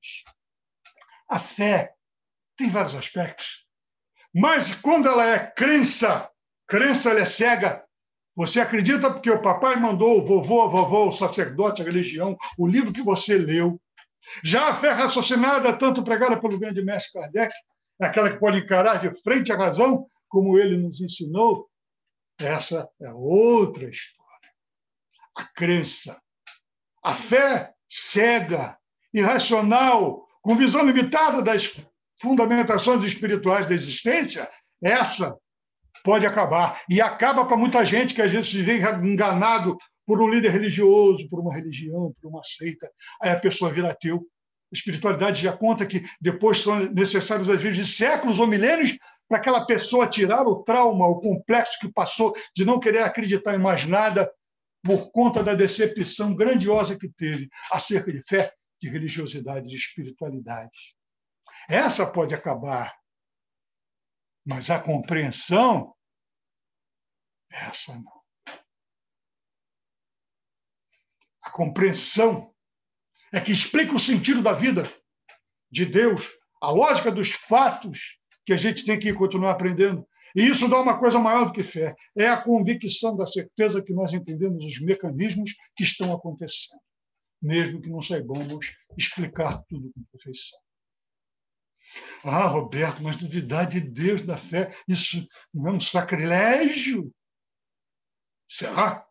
A fé tem vários aspectos, mas quando ela é crença, crença ela é cega. Você acredita porque o papai mandou, o vovô, a vovó, o sacerdote, a religião, o livro que você leu. Já a fé raciocinada, tanto pregada pelo grande mestre Kardec, é aquela que pode encarar de frente à razão, como ele nos ensinou, essa é outra história. A crença, a fé cega, irracional, com visão limitada das fundamentações espirituais da existência, essa pode acabar. E acaba para muita gente que às vezes se vê enganado por um líder religioso, por uma religião, por uma seita. Aí a pessoa vira ateu. A espiritualidade já conta que depois são necessários, às vezes, séculos ou milênios para aquela pessoa tirar o trauma, o complexo que passou de não querer acreditar em mais nada por conta da decepção grandiosa que teve acerca de fé, de religiosidade, de espiritualidade. Essa pode acabar, mas a compreensão, Essa não. A compreensão é que explica o sentido da vida de Deus, a lógica dos fatos que a gente tem que continuar aprendendo. E isso dá uma coisa maior do que fé. É a convicção da certeza que nós entendemos os mecanismos que estão acontecendo, mesmo que não saibamos explicar tudo com perfeição. Ah, Roberto, mas duvidar de Deus, da fé, isso não é um sacrilégio? Será?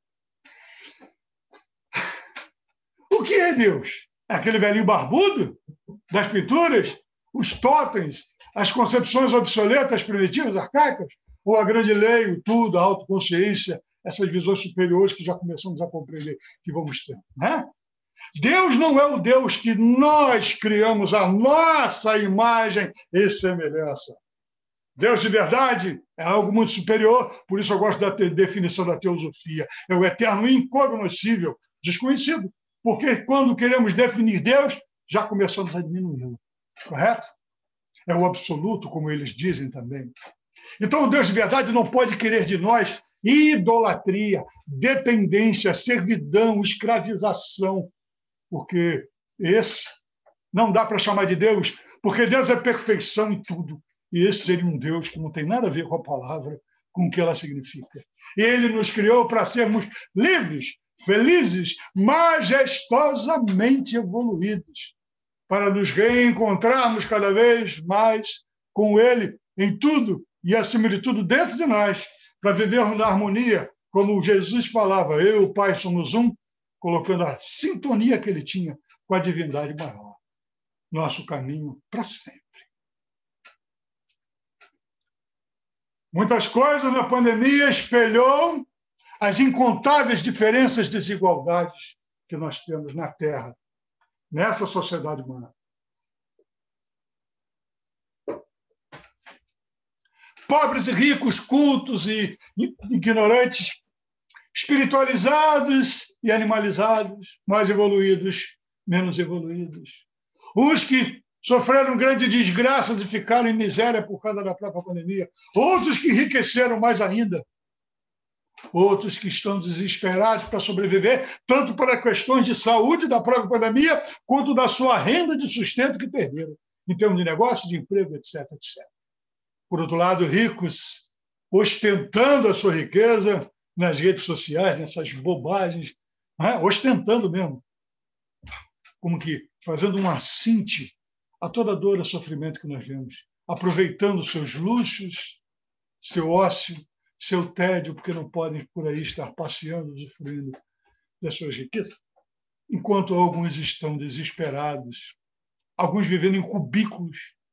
O que é Deus? Aquele velhinho barbudo das pinturas? Os totens? As concepções obsoletas, primitivas, arcaicas? Ou a grande lei, o tudo, a autoconsciência, essas visões superiores que já começamos a compreender que vamos ter, né? Deus não é o Deus que nós criamos a nossa imagem e semelhança. Deus de verdade é algo muito superior, por isso eu gosto da definição da teosofia. É o eterno incognoscível, desconhecido. Porque quando queremos definir Deus, já começamos a diminuí-lo. Correto? É o absoluto, como eles dizem também. Então, o Deus de verdade não pode querer de nós idolatria, dependência, servidão, escravização, porque esse não dá para chamar de Deus, porque Deus é perfeição em tudo. E esse seria um Deus que não tem nada a ver com a palavra, com o que ela significa. Ele nos criou para sermos livres, felizes, majestosamente evoluídos, para nos reencontrarmos cada vez mais com Ele em tudo e, acima de tudo, dentro de nós, para vivermos na harmonia, como Jesus falava, eu e o Pai somos um, colocando a sintonia que Ele tinha com a divindade maior. Nosso caminho para sempre. Muitas coisas na pandemia espelhou as incontáveis diferenças e desigualdades que nós temos na Terra, nessa sociedade humana. Pobres e ricos, cultos e ignorantes, espiritualizados e animalizados, mais evoluídos, menos evoluídos. Uns que sofreram grande desgraça de ficar em miséria por causa da própria pandemia. Outros que enriqueceram mais ainda. Outros que estão desesperados para sobreviver, tanto para questões de saúde da própria pandemia, quanto da sua renda de sustento que perderam, em termos de negócio, de emprego, etc, etcétera. Por outro lado, ricos ostentando a sua riqueza nas redes sociais, nessas bobagens, né? Ostentando mesmo, como que fazendo um assinte a toda dor e sofrimento que nós vemos, aproveitando seus luxos, seu ócio, seu tédio, porque não podem por aí estar passeando, usufruindo das suas riquezas, enquanto alguns estão desesperados, alguns vivendo em cubículos,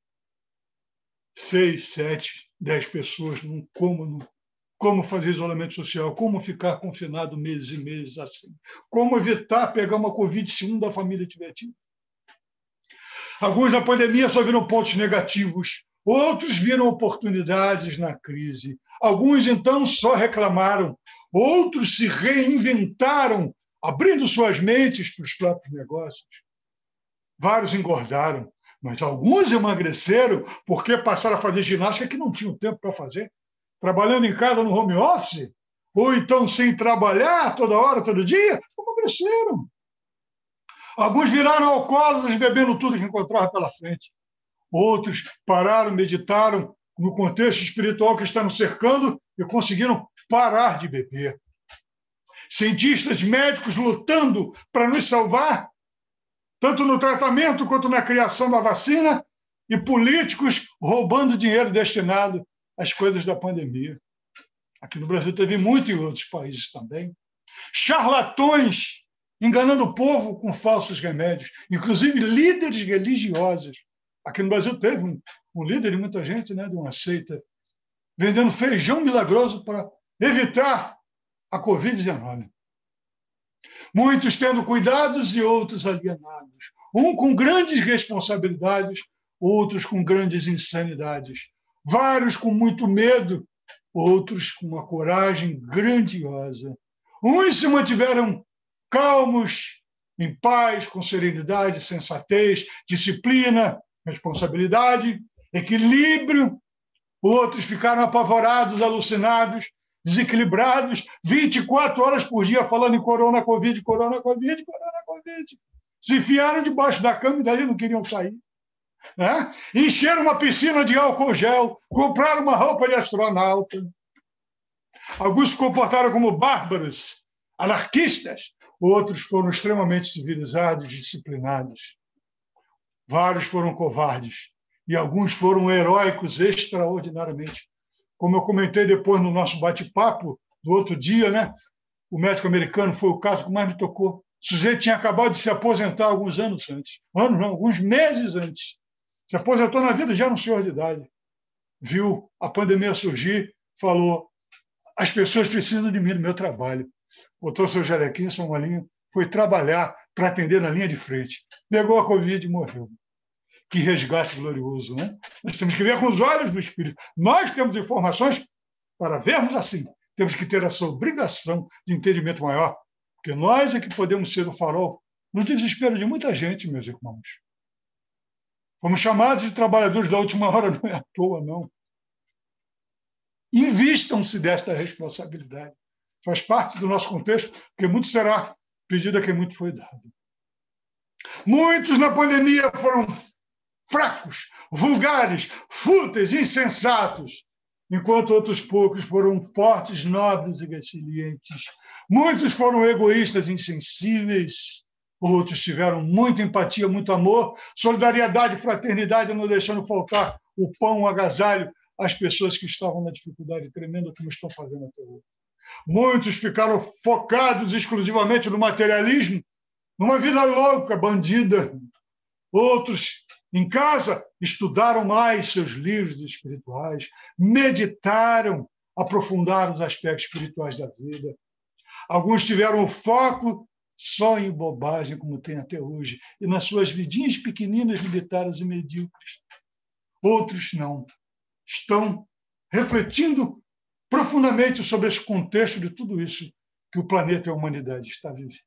seis, sete, dez pessoas num cômodo, como fazer isolamento social, como ficar confinado meses e meses assim, como evitar pegar uma Covid se um da família tiver tido. Alguns na pandemia só viram pontos negativos, outros viram oportunidades na crise. Alguns, então, só reclamaram, outros se reinventaram, abrindo suas mentes para os próprios negócios. Vários engordaram, mas alguns emagreceram porque passaram a fazer ginástica que não tinham tempo para fazer, trabalhando em casa no home office, ou então sem trabalhar toda hora, todo dia, emagreceram. Alguns viraram alcoólatras, bebendo tudo que encontravam pela frente. Outros pararam, meditaram no contexto espiritual que está nos cercando e conseguiram parar de beber. Cientistas médicos lutando para nos salvar, tanto no tratamento quanto na criação da vacina, e políticos roubando dinheiro destinado às coisas da pandemia. Aqui no Brasil teve muito e em outros países também. Charlatões enganando o povo com falsos remédios, inclusive líderes religiosos. Aqui no Brasil teve um, um líder e muita gente, né, de uma seita, vendendo feijão milagroso para evitar a covid dezenove. Muitos tendo cuidados e outros alienados. Um com grandes responsabilidades, outros com grandes insanidades. Vários com muito medo, outros com uma coragem grandiosa. Uns se mantiveram calmos, em paz, com serenidade, sensatez, disciplina, responsabilidade, equilíbrio. Outros ficaram apavorados, alucinados, desequilibrados, vinte e quatro horas por dia falando em corona, covid, corona, covid, corona, covid. Se enfiaram debaixo da cama e daí não queriam sair. Né? Encheram uma piscina de álcool gel, compraram uma roupa de astronauta. Alguns se comportaram como bárbaros, anarquistas, outros foram extremamente civilizados, disciplinados. Vários foram covardes e alguns foram heróicos extraordinariamente. Como eu comentei depois no nosso bate-papo do outro dia, né? O médico americano foi o caso que mais me tocou. O sujeito tinha acabado de se aposentar alguns anos antes. Anos não, alguns meses antes. Se aposentou na vida, já era um senhor de idade. Viu a pandemia surgir, falou, as pessoas precisam de mim, do meu trabalho. Botou seu jalequinho, seu molinho, foi trabalhar para atender na linha de frente. Pegou a Covid e morreu. Que resgate glorioso, né? Nós temos que ver com os olhos do Espírito. Nós temos informações para vermos assim. Temos que ter essa obrigação de entendimento maior, porque nós é que podemos ser o farol no desespero de muita gente, meus irmãos. Fomos chamados de trabalhadores da última hora, não é à toa, não. Invistam-se desta responsabilidade. Faz parte do nosso contexto, porque muito será pedido a quem muito foi dado. Muitos na pandemia foram fracos, vulgares, fúteis, insensatos, enquanto outros poucos foram fortes, nobres e resilientes. Muitos foram egoístas, insensíveis, outros tiveram muita empatia, muito amor, solidariedade, fraternidade, não deixando faltar o pão, o agasalho às pessoas que estavam na dificuldade tremenda como estão fazendo até hoje. Muitos ficaram focados exclusivamente no materialismo, numa vida louca, bandida. Outros, em casa, estudaram mais seus livros espirituais, meditaram, aprofundaram os aspectos espirituais da vida. Alguns tiveram o foco só em bobagem, como tem até hoje, e nas suas vidinhas pequeninas, limitadas e medíocres. Outros não. Estão refletindo profundamente sobre esse contexto de tudo isso que o planeta e a humanidade está vivendo.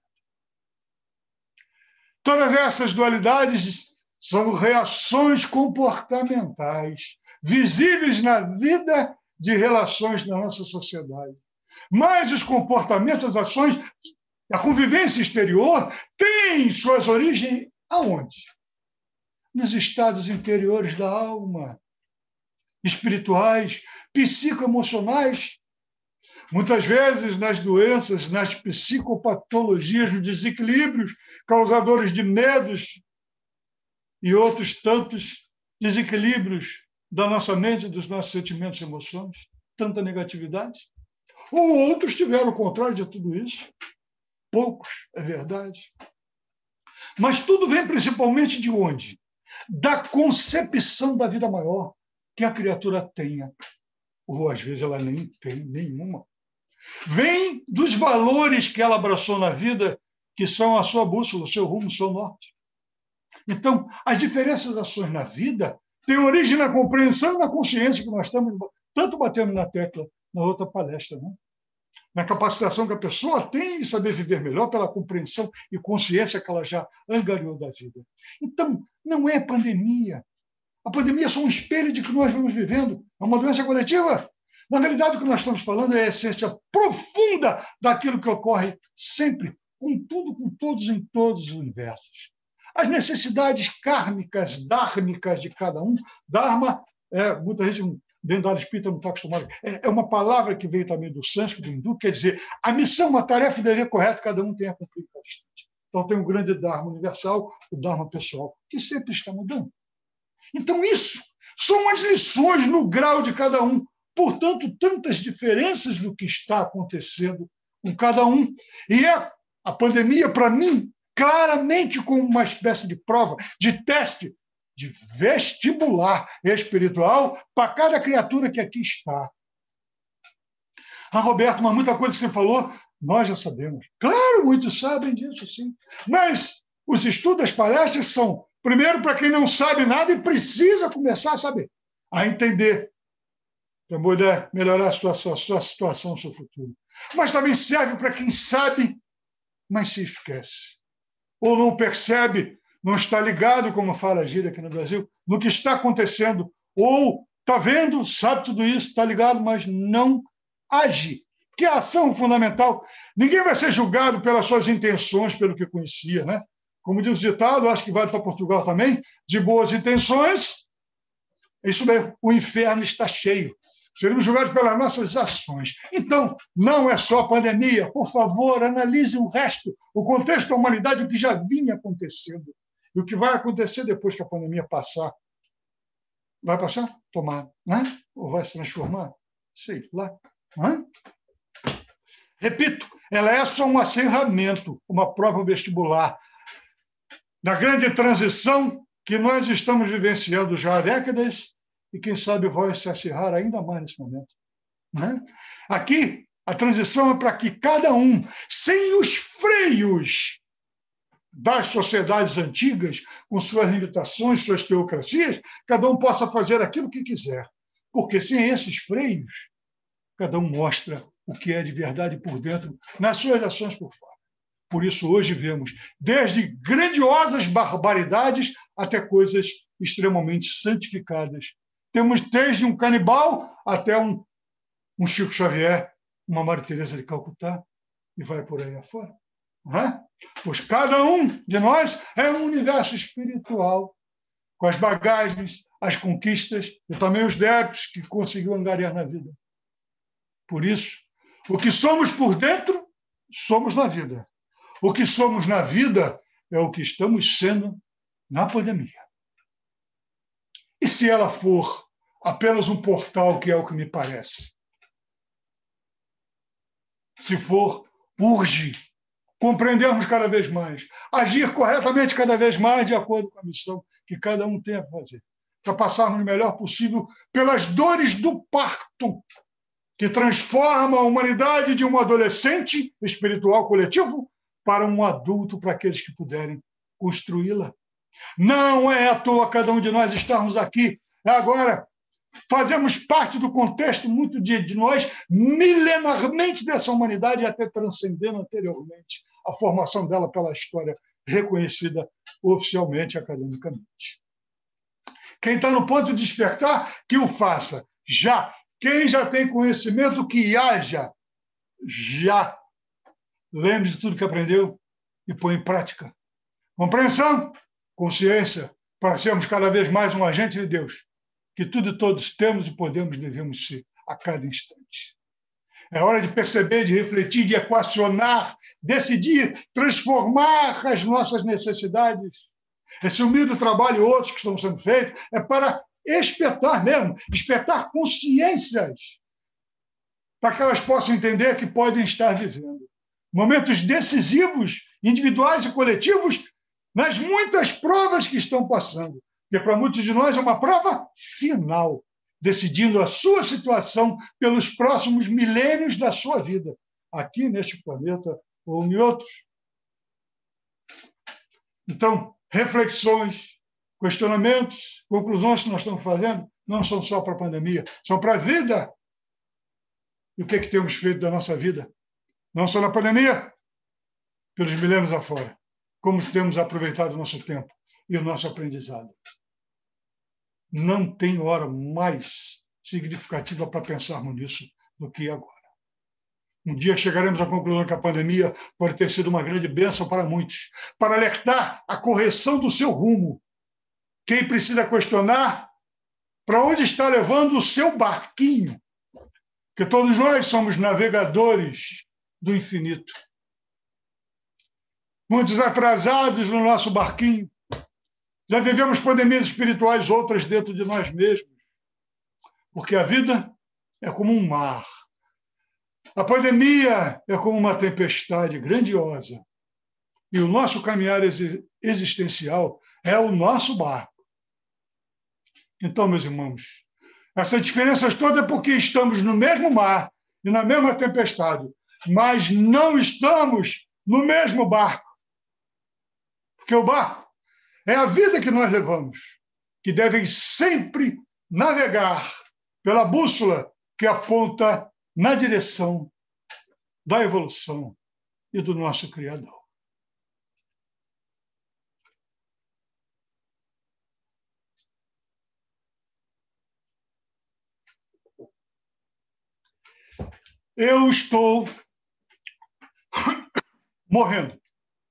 Todas essas dualidades são reações comportamentais, visíveis na vida de relações da nossa sociedade. Mas os comportamentos, as ações, a convivência exterior têm suas origens aonde? Nos estados interiores da alma, espirituais, psicoemocionais, muitas vezes nas doenças, nas psicopatologias, nos desequilíbrios causadores de medos e outros tantos desequilíbrios da nossa mente, dos nossos sentimentos e emoções, tanta negatividade. Ou outros tiveram o contrário de tudo isso. Poucos, é verdade. Mas tudo vem principalmente de onde? Da concepção da vida maior que a criatura tenha. Ou às vezes ela nem tem nenhuma. Vem dos valores que ela abraçou na vida, que são a sua bússola, o seu rumo, o seu norte. Então, as diferentes ações na vida têm origem na compreensão e na consciência que nós estamos tanto batendo na tecla na outra palestra, né? Na capacitação que a pessoa tem de saber viver melhor pela compreensão e consciência que ela já angariou da vida. Então, não é pandemia. A pandemia é só um espelho de que nós vamos vivendo. É uma doença coletiva. Na realidade, o que nós estamos falando é a essência profunda daquilo que ocorre sempre, com tudo, com todos, em todos os universos. As necessidades kármicas, dármicas de cada um. Dharma, é, muita gente dentro da área espírita não está acostumada. É, é uma palavra que veio também do sânscrito, do hindu, quer dizer, a missão, uma tarefa, o dever correto, cada um tem a cumprir cada instante. Então tem o grande Dharma universal, o Dharma pessoal, que sempre está mudando. Então isso são as lições no grau de cada um. Portanto, tantas diferenças do que está acontecendo com cada um. E é a pandemia, para mim, claramente como uma espécie de prova, de teste, de vestibular espiritual para cada criatura que aqui está. Ah, Roberto, mas muita coisa que você falou, nós já sabemos. Claro, muitos sabem disso, sim. Mas os estudos, as palestras são, primeiro, para quem não sabe nada e precisa começar a saber, a entender, para poder melhorar a sua, a sua situação, o seu futuro. Mas também serve para quem sabe, mas se esquece. Ou não percebe, não está ligado, como fala a gíria aqui no Brasil, no que está acontecendo. Ou está vendo, sabe tudo isso, está ligado, mas não age que a ação fundamental. Ninguém vai ser julgado pelas suas intenções, pelo que conhecia, né? Como diz o ditado, acho que vale para Portugal também, de boas intenções, isso mesmo, o inferno está cheio. Seremos julgados pelas nossas ações. Então, não é só a pandemia. Por favor, analise o resto, o contexto da humanidade, o que já vinha acontecendo. E o que vai acontecer depois que a pandemia passar. Vai passar? Tomar. Né? Ou vai se transformar? Sei lá. Né? Repito, ela é só um acirramento, uma prova vestibular da grande transição que nós estamos vivenciando já há décadas e, quem sabe, vai se acirrar ainda mais nesse momento. Né? Aqui, a transição é para que cada um, sem os freios das sociedades antigas, com suas limitações, suas teocracias, cada um possa fazer aquilo que quiser. Porque sem esses freios, cada um mostra o que é de verdade por dentro, nas suas ações por fora. Por isso, hoje vemos desde grandiosas barbaridades até coisas extremamente santificadas. Temos desde um canibal até um, um Chico Xavier, uma Maria Teresa de Calcutá, e vai por aí afora. Não é? Pois cada um de nós é um universo espiritual, com as bagagens, as conquistas e também os débitos que conseguiu angariar na vida. Por isso, o que somos por dentro, somos na vida. O que somos na vida é o que estamos sendo na pandemia. E se ela for apenas um portal, que é o que me parece? Se for, urge compreendermos cada vez mais, agir corretamente cada vez mais de acordo com a missão que cada um tem a fazer, para passarmos o melhor possível pelas dores do parto, que transforma a humanidade de um adolescente espiritual coletivo para um adulto, para aqueles que puderem construí-la. Não é à toa cada um de nós estarmos aqui. Agora, fazemos parte do contexto muito de, de nós, milenarmente dessa humanidade, e até transcendendo anteriormente a formação dela pela história reconhecida oficialmente, academicamente. Quem está no ponto de despertar, que o faça já. Quem já tem conhecimento, que haja já. Lembre de tudo que aprendeu e põe em prática. Compreensão, consciência, para sermos cada vez mais um agente de Deus, que tudo e todos temos e podemos e devemos ser a cada instante. É hora de perceber, de refletir, de equacionar, decidir, transformar as nossas necessidades. Esse humilde trabalho e outros que estão sendo feitos é para espetar mesmo, espetar consciências, para que elas possam entender que podem estar vivendo momentos decisivos, individuais e coletivos, nas muitas provas que estão passando. Porque para muitos de nós é uma prova final, decidindo a sua situação pelos próximos milênios da sua vida, aqui neste planeta ou em outros. Então, reflexões, questionamentos, conclusões que nós estamos fazendo não são só para a pandemia, são para a vida. E o que é que temos feito da nossa vida? Não só na pandemia, pelos milênios afora. Como temos aproveitado o nosso tempo e o nosso aprendizado. Não tem hora mais significativa para pensarmos nisso do que agora. Um dia chegaremos à conclusão que a pandemia pode ter sido uma grande bênção para muitos, para alertar a correção do seu rumo. Quem precisa questionar para onde está levando o seu barquinho? Porque todos nós somos navegadores do infinito. Muitos atrasados no nosso barquinho. Já vivemos pandemias espirituais, outras dentro de nós mesmos. Porque a vida é como um mar. A pandemia é como uma tempestade grandiosa. E o nosso caminhar existencial é o nosso barco. Então, meus irmãos, essa diferença toda é porque estamos no mesmo mar e na mesma tempestade, mas não estamos no mesmo barco. Porque o barco é a vida que nós levamos, que devem sempre navegar pela bússola que aponta na direção da evolução e do nosso Criador. eu estou morrendo.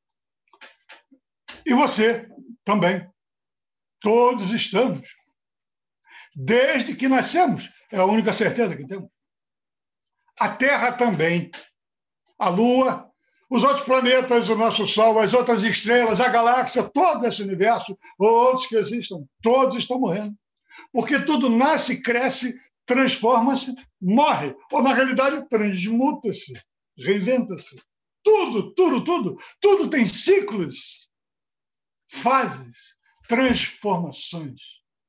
E você também. Todos estamos. Desde que nascemos, é a única certeza que temos. A Terra também. A Lua, os outros planetas, o nosso Sol, as outras estrelas, a galáxia, todo esse universo, ou outros que existam, todos estão morrendo. Porque tudo nasce, cresce, transforma-se, morre. Ou, na realidade, transmuta-se, reinventa-se. Tudo, tudo, tudo. Tudo tem ciclos, fases, transformações.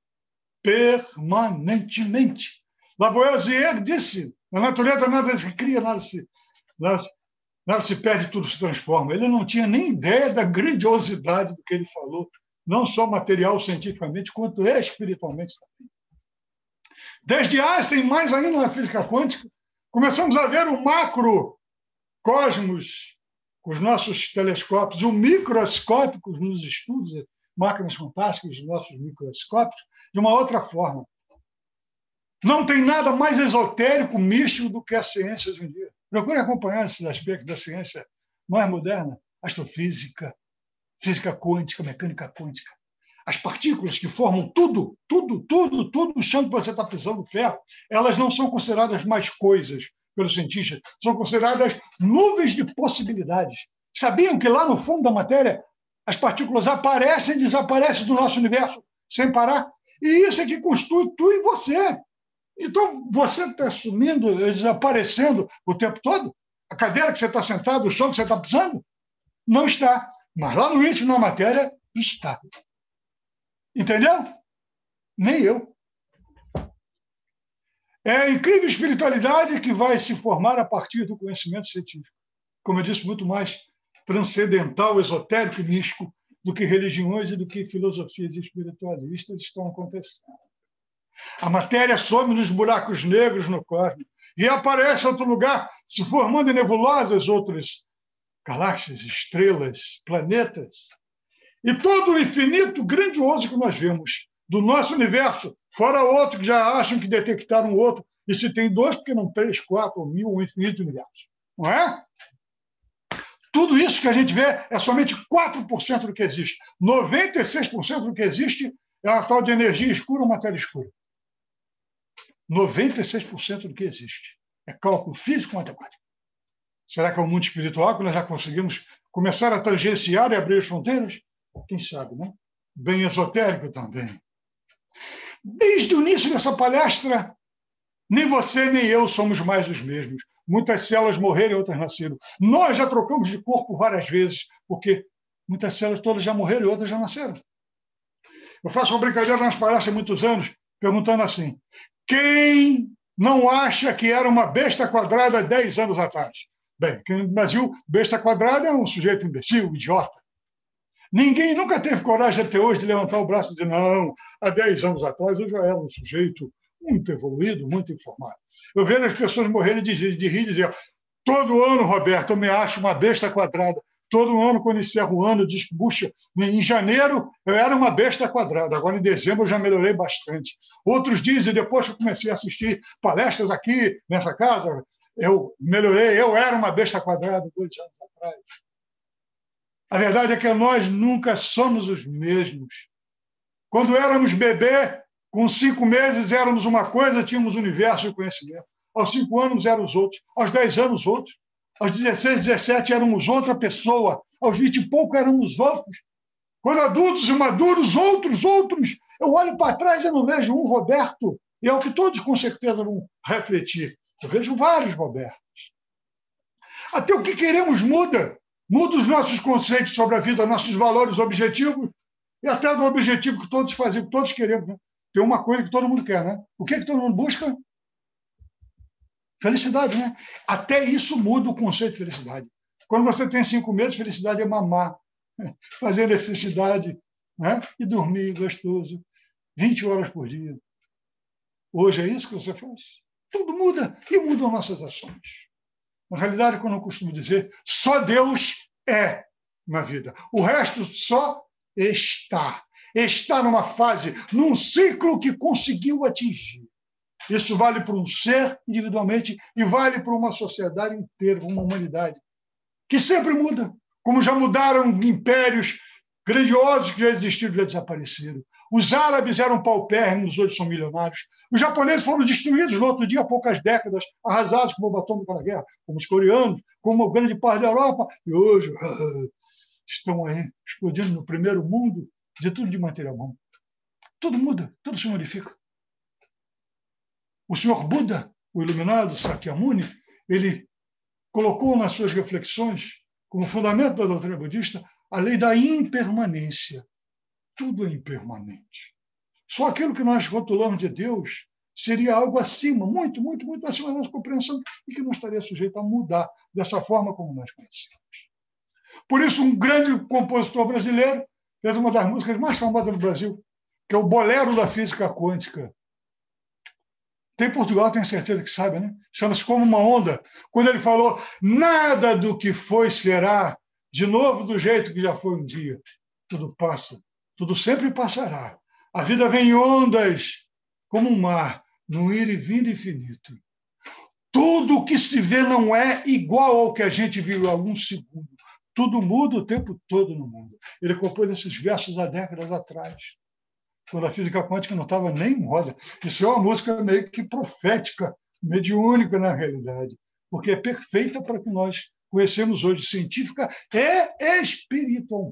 Permanentemente. Lavoisier disse, na natureza nada se cria, nada se, nada, nada se perde, tudo se transforma. Ele não tinha nem ideia da grandiosidade do que ele falou, não só material, cientificamente, quanto espiritualmente também. Desde Einstein, mais ainda na física quântica, começamos a ver o macrocosmos com os nossos telescópios, o microscópico nos estudos, máquinas fantásticas dos nossos microscópios, de uma outra forma. Não tem nada mais esotérico, místico do que a ciência hoje em dia. Procure acompanhar esses aspectos da ciência mais moderna, astrofísica, física quântica, mecânica quântica. As partículas que formam tudo, tudo, tudo, tudo o chão que você está pisando ferro, elas não são consideradas mais coisas pelos cientistas, são consideradas nuvens de possibilidades. Sabiam que lá no fundo da matéria as partículas aparecem e desaparecem do nosso universo sem parar? E isso é que constitui você. Então, você está sumindo, desaparecendo o tempo todo? A cadeira que você está sentado, o chão que você está pisando? Não está. Mas lá no íntimo da matéria, está. Entendeu? Nem eu. É a incrível espiritualidade que vai se formar a partir do conhecimento científico. Como eu disse, muito mais transcendental, esotérico e místico do que religiões e do que filosofias espiritualistas estão acontecendo. A matéria some nos buracos negros no cosmos e aparece em outro lugar, se formando em nebulosas, outras galáxias, estrelas, planetas. E todo o infinito grandioso que nós vemos do nosso universo, fora outro que já acham que detectaram outro, e se tem dois, porque não três, quatro, ou mil, um infinito universo. Não é? Tudo isso que a gente vê é somente quatro por cento do que existe. noventa e seis por cento do que existe é uma tal de energia escura ou matéria escura. noventa e seis por cento do que existe. É cálculo físico-matemático. Será que é o mundo espiritual que nós já conseguimos começar a tangenciar e abrir as fronteiras? Quem sabe, né? Bem esotérico também. Desde o início dessa palestra, nem você nem eu somos mais os mesmos. Muitas células morreram e outras nasceram. Nós já trocamos de corpo várias vezes, porque muitas células todas já morreram e outras já nasceram. Eu faço uma brincadeira nas palestras há muitos anos, perguntando assim, quem não acha que era uma besta quadrada dez anos atrás? Bem, aqui no Brasil, besta quadrada é um sujeito imbecil, idiota. Ninguém nunca teve coragem até hoje de levantar o braço e dizer, não, há dez anos atrás eu já era um sujeito muito evoluído, muito informado. Eu vejo as pessoas morrerem de, de rir e dizer, todo ano, Roberto, eu me acho uma besta quadrada. Todo ano, quando encerro o ano, eu digo, puxa, em janeiro eu era uma besta quadrada, agora em dezembro eu já melhorei bastante. Outros dizem, depois que eu comecei a assistir palestras aqui nessa casa, eu melhorei, eu era uma besta quadrada dois anos atrás. A verdade é que nós nunca somos os mesmos. Quando éramos bebê, com cinco meses éramos uma coisa, tínhamos o universo e o conhecimento. Aos cinco anos éramos outros, aos dez anos outros, aos dezesseis, dezessete éramos outra pessoa, aos vinte e pouco éramos outros. Quando adultos e maduros, outros, outros. Eu olho para trás e não vejo um Roberto, e é o que todos com certeza vão refletir. Eu vejo vários Robertos. Até o que queremos muda. Muda os nossos conceitos sobre a vida, nossos valores, objetivos, e até do objetivo que todos fazem, que todos queremos. Né? Tem uma coisa que todo mundo quer, né? O que, é que todo mundo busca? Felicidade, né? Até isso muda o conceito de felicidade. Quando você tem cinco meses, felicidade é mamar, fazer necessidade, né? E dormir gostoso, vinte horas por dia. Hoje é isso que você faz? Tudo muda e mudam nossas ações. Na realidade, como eu costumo dizer, só Deus é na vida. O resto só está. Está numa fase, num ciclo que conseguiu atingir. Isso vale para um ser individualmente e vale para uma sociedade inteira, uma humanidade, que sempre muda, como já mudaram impérios grandiosos que já existiram, já desapareceram. Os árabes eram paupérrimos, hoje são milionários. Os japoneses foram destruídos no outro dia, há poucas décadas, arrasados com bomba atômica na guerra, como os coreanos, como a grande parte da Europa, e hoje estão aí explodindo no primeiro mundo de tudo de material bom. Tudo muda, tudo se modifica. O senhor Buda, o iluminado Sakyamuni, ele colocou nas suas reflexões, como fundamento da doutrina budista, a lei da impermanência. Tudo é impermanente. Só aquilo que nós rotulamos de Deus seria algo acima, muito, muito, muito acima da nossa compreensão e que não estaria sujeito a mudar dessa forma como nós conhecemos. Por isso, um grande compositor brasileiro fez uma das músicas mais famosas do Brasil, que é o Bolero da Física Quântica. Tem Portugal, tenho certeza que sabe, né? Chama-se Como uma Onda. Quando ele falou, nada do que foi será de novo do jeito que já foi um dia. Tudo passa, tudo sempre passará. A vida vem em ondas, como um mar, num ir e vindo infinito. Tudo o que se vê não é igual ao que a gente viu há algum segundo. Tudo muda o tempo todo no mundo. Ele compôs esses versos há décadas atrás, quando a física quântica não estava nem em moda. Isso é uma música meio que profética, mediúnica na realidade, porque é perfeita para o que nós conhecemos hoje, científica e espiritual.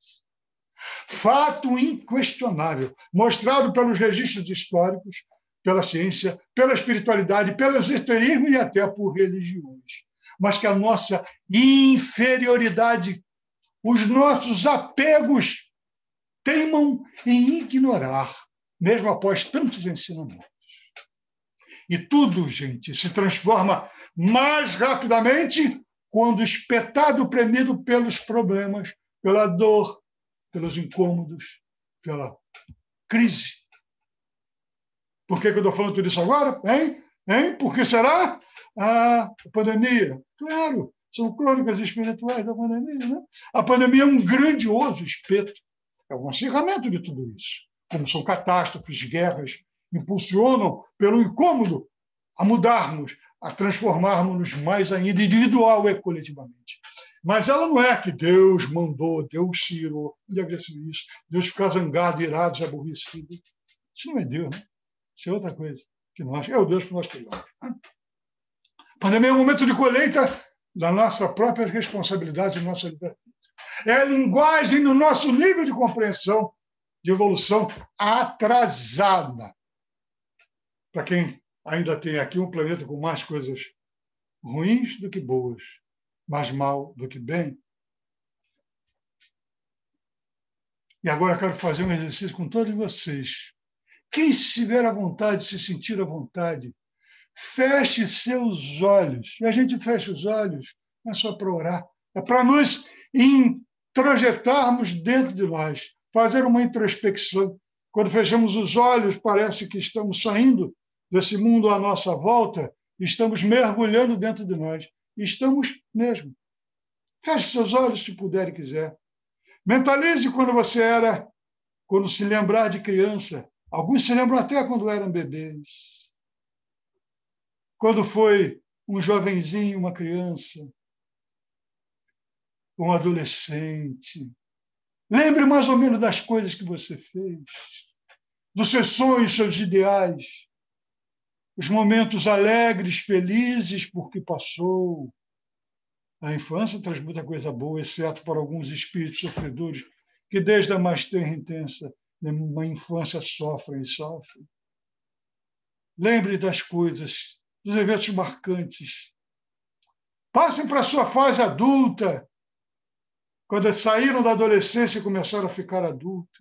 Fato inquestionável, mostrado pelos registros históricos, pela ciência, pela espiritualidade, pelo esoterismo e até por religiões. Mas que a nossa inferioridade, os nossos apegos, teimam em ignorar, mesmo após tantos ensinamentos. E tudo, gente, se transforma mais rapidamente quando espetado, premido pelos problemas, pela dor, pelos incômodos, pela crise. Por que, que eu estou falando tudo isso agora? Hein? Hein? Por que será? Ah, a pandemia. Claro, são crônicas espirituais da pandemia. Né? A pandemia é um grandioso espeto. É um acirramento de tudo isso. Como são catástrofes, guerras, impulsionam pelo incômodo a mudarmos, a transformarmos-nos mais ainda individual e coletivamente. Mas ela não é que Deus mandou, Deus tirou, não deve ser isso, Deus ficar zangado, irado, aborrecido. Isso não é Deus, né? Isso é outra coisa que nós, é o Deus que nós criamos. Né? A pandemia é um momento de colheita da nossa própria responsabilidade, da nossa liberdade. É a linguagem no nosso nível de compreensão, de evolução atrasada. Para quem ainda tem aqui um planeta com mais coisas ruins do que boas, mais mal do que bem. E agora eu quero fazer um exercício com todos vocês. Quem estiver à vontade, se sentir à vontade, feche seus olhos. E a gente fecha os olhos, não é só para orar, é para nos introjetarmos dentro de nós, fazer uma introspecção. Quando fechamos os olhos, parece que estamos saindo desse mundo à nossa volta, estamos mergulhando dentro de nós. Estamos mesmo. Feche seus olhos, se puder e quiser. Mentalize quando você era, quando se lembrar de criança. Alguns se lembram até quando eram bebês. Quando foi um jovenzinho, uma criança, um adolescente. Lembre mais ou menos das coisas que você fez, dos seus sonhos, seus ideais, os momentos alegres, felizes porque passou. A infância traz muita coisa boa, exceto para alguns espíritos sofredores que desde a mais tenra e intensa uma infância sofrem e sofrem. Lembre das coisas, dos eventos marcantes. Passem para a sua fase adulta, quando saíram da adolescência e começaram a ficar adultos.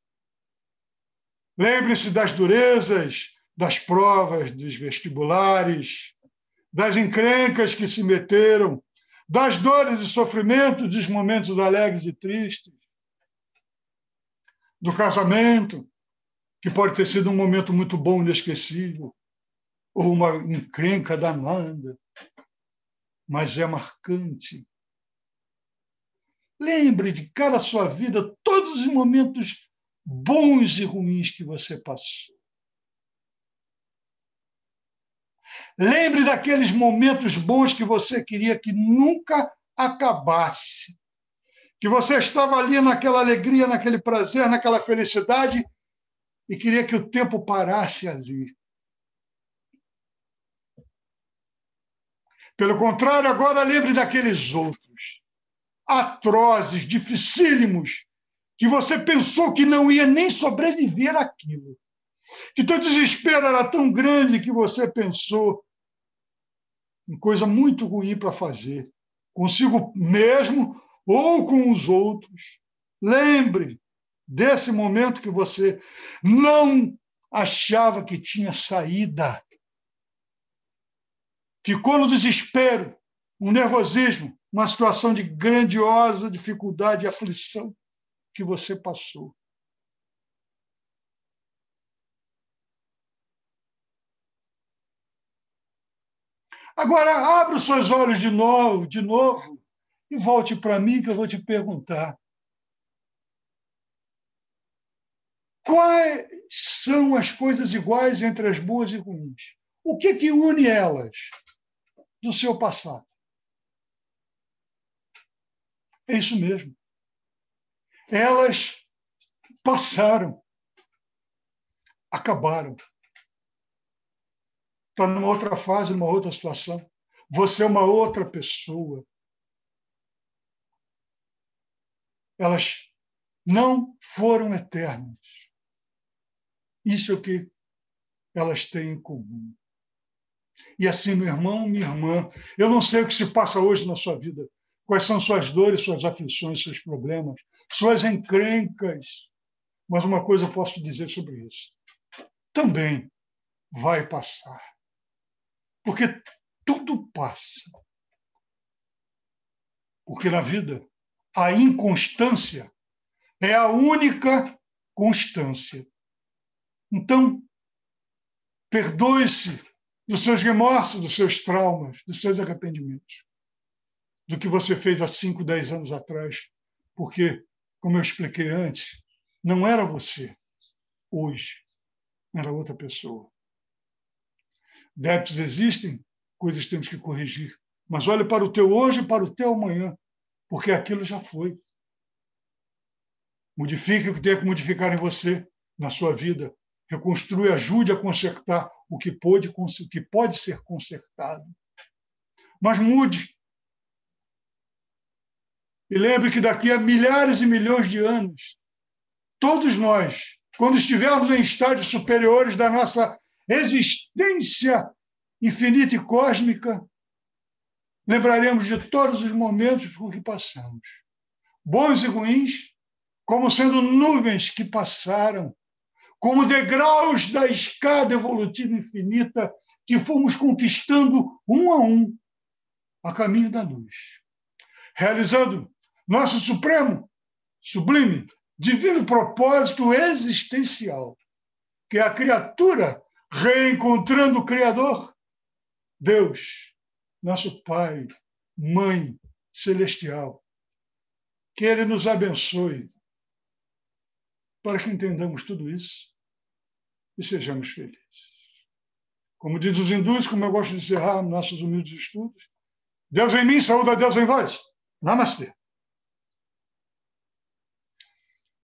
Lembre-se das durezas, das provas, dos vestibulares, das encrencas que se meteram, das dores e sofrimentos, dos momentos alegres e tristes, do casamento, que pode ter sido um momento muito bom, inesquecível, ou uma encrenca danada, mas é marcante. Lembre de cada sua vida todos os momentos bons e ruins que você passou. Lembre daqueles momentos bons que você queria que nunca acabasse. Que você estava ali naquela alegria, naquele prazer, naquela felicidade e queria que o tempo parasse ali. Pelo contrário, agora lembre daqueles outros, atrozes, dificílimos, que você pensou que não ia nem sobreviver àquilo. Que teu desespero era tão grande que você pensou em coisa muito ruim para fazer, consigo mesmo ou com os outros. Lembre desse momento que você não achava que tinha saída. Ficou no desespero, um nervosismo, uma situação de grandiosa dificuldade e aflição que você passou. Agora, abra os seus olhos de novo, de novo, e volte para mim que eu vou te perguntar. Quais são as coisas iguais entre as boas e ruins? O que que une elas do seu passado? É isso mesmo. Elas passaram, acabaram. Está numa outra fase, numa outra situação. Você é uma outra pessoa. Elas não foram eternas. Isso é o que elas têm em comum. E assim, meu irmão, minha irmã, eu não sei o que se passa hoje na sua vida. Quais são suas dores, suas aflições, seus problemas, suas encrencas. Mas uma coisa eu posso te dizer sobre isso. Também vai passar. Porque tudo passa. Porque na vida, a inconstância é a única constância. Então, perdoe-se dos seus remorsos, dos seus traumas, dos seus arrependimentos, do que você fez há cinco, dez anos atrás. Porque, como eu expliquei antes, não era você hoje, era outra pessoa. Débitos existem, coisas temos que corrigir. Mas olhe para o teu hoje e para o teu amanhã, porque aquilo já foi. Modifique o que tem que modificar em você, na sua vida. Reconstrui, ajude a consertar o que pode, o que pode ser consertado. Mas mude. E lembre que daqui a milhares e milhões de anos, todos nós, quando estivermos em estágios superiores da nossa existência infinita e cósmica, lembraremos de todos os momentos por que passamos, bons e ruins, como sendo nuvens que passaram, como degraus da escada evolutiva infinita que fomos conquistando um a um a caminho da luz, realizando nosso supremo, sublime, divino propósito existencial, que é a criatura reencontrando o Criador, Deus, nosso Pai, Mãe Celestial. Que Ele nos abençoe para que entendamos tudo isso e sejamos felizes. Como diz os hindus, como eu gosto de encerrar nossos humildes estudos, Deus em mim, saúde a Deus em vós. Namastê.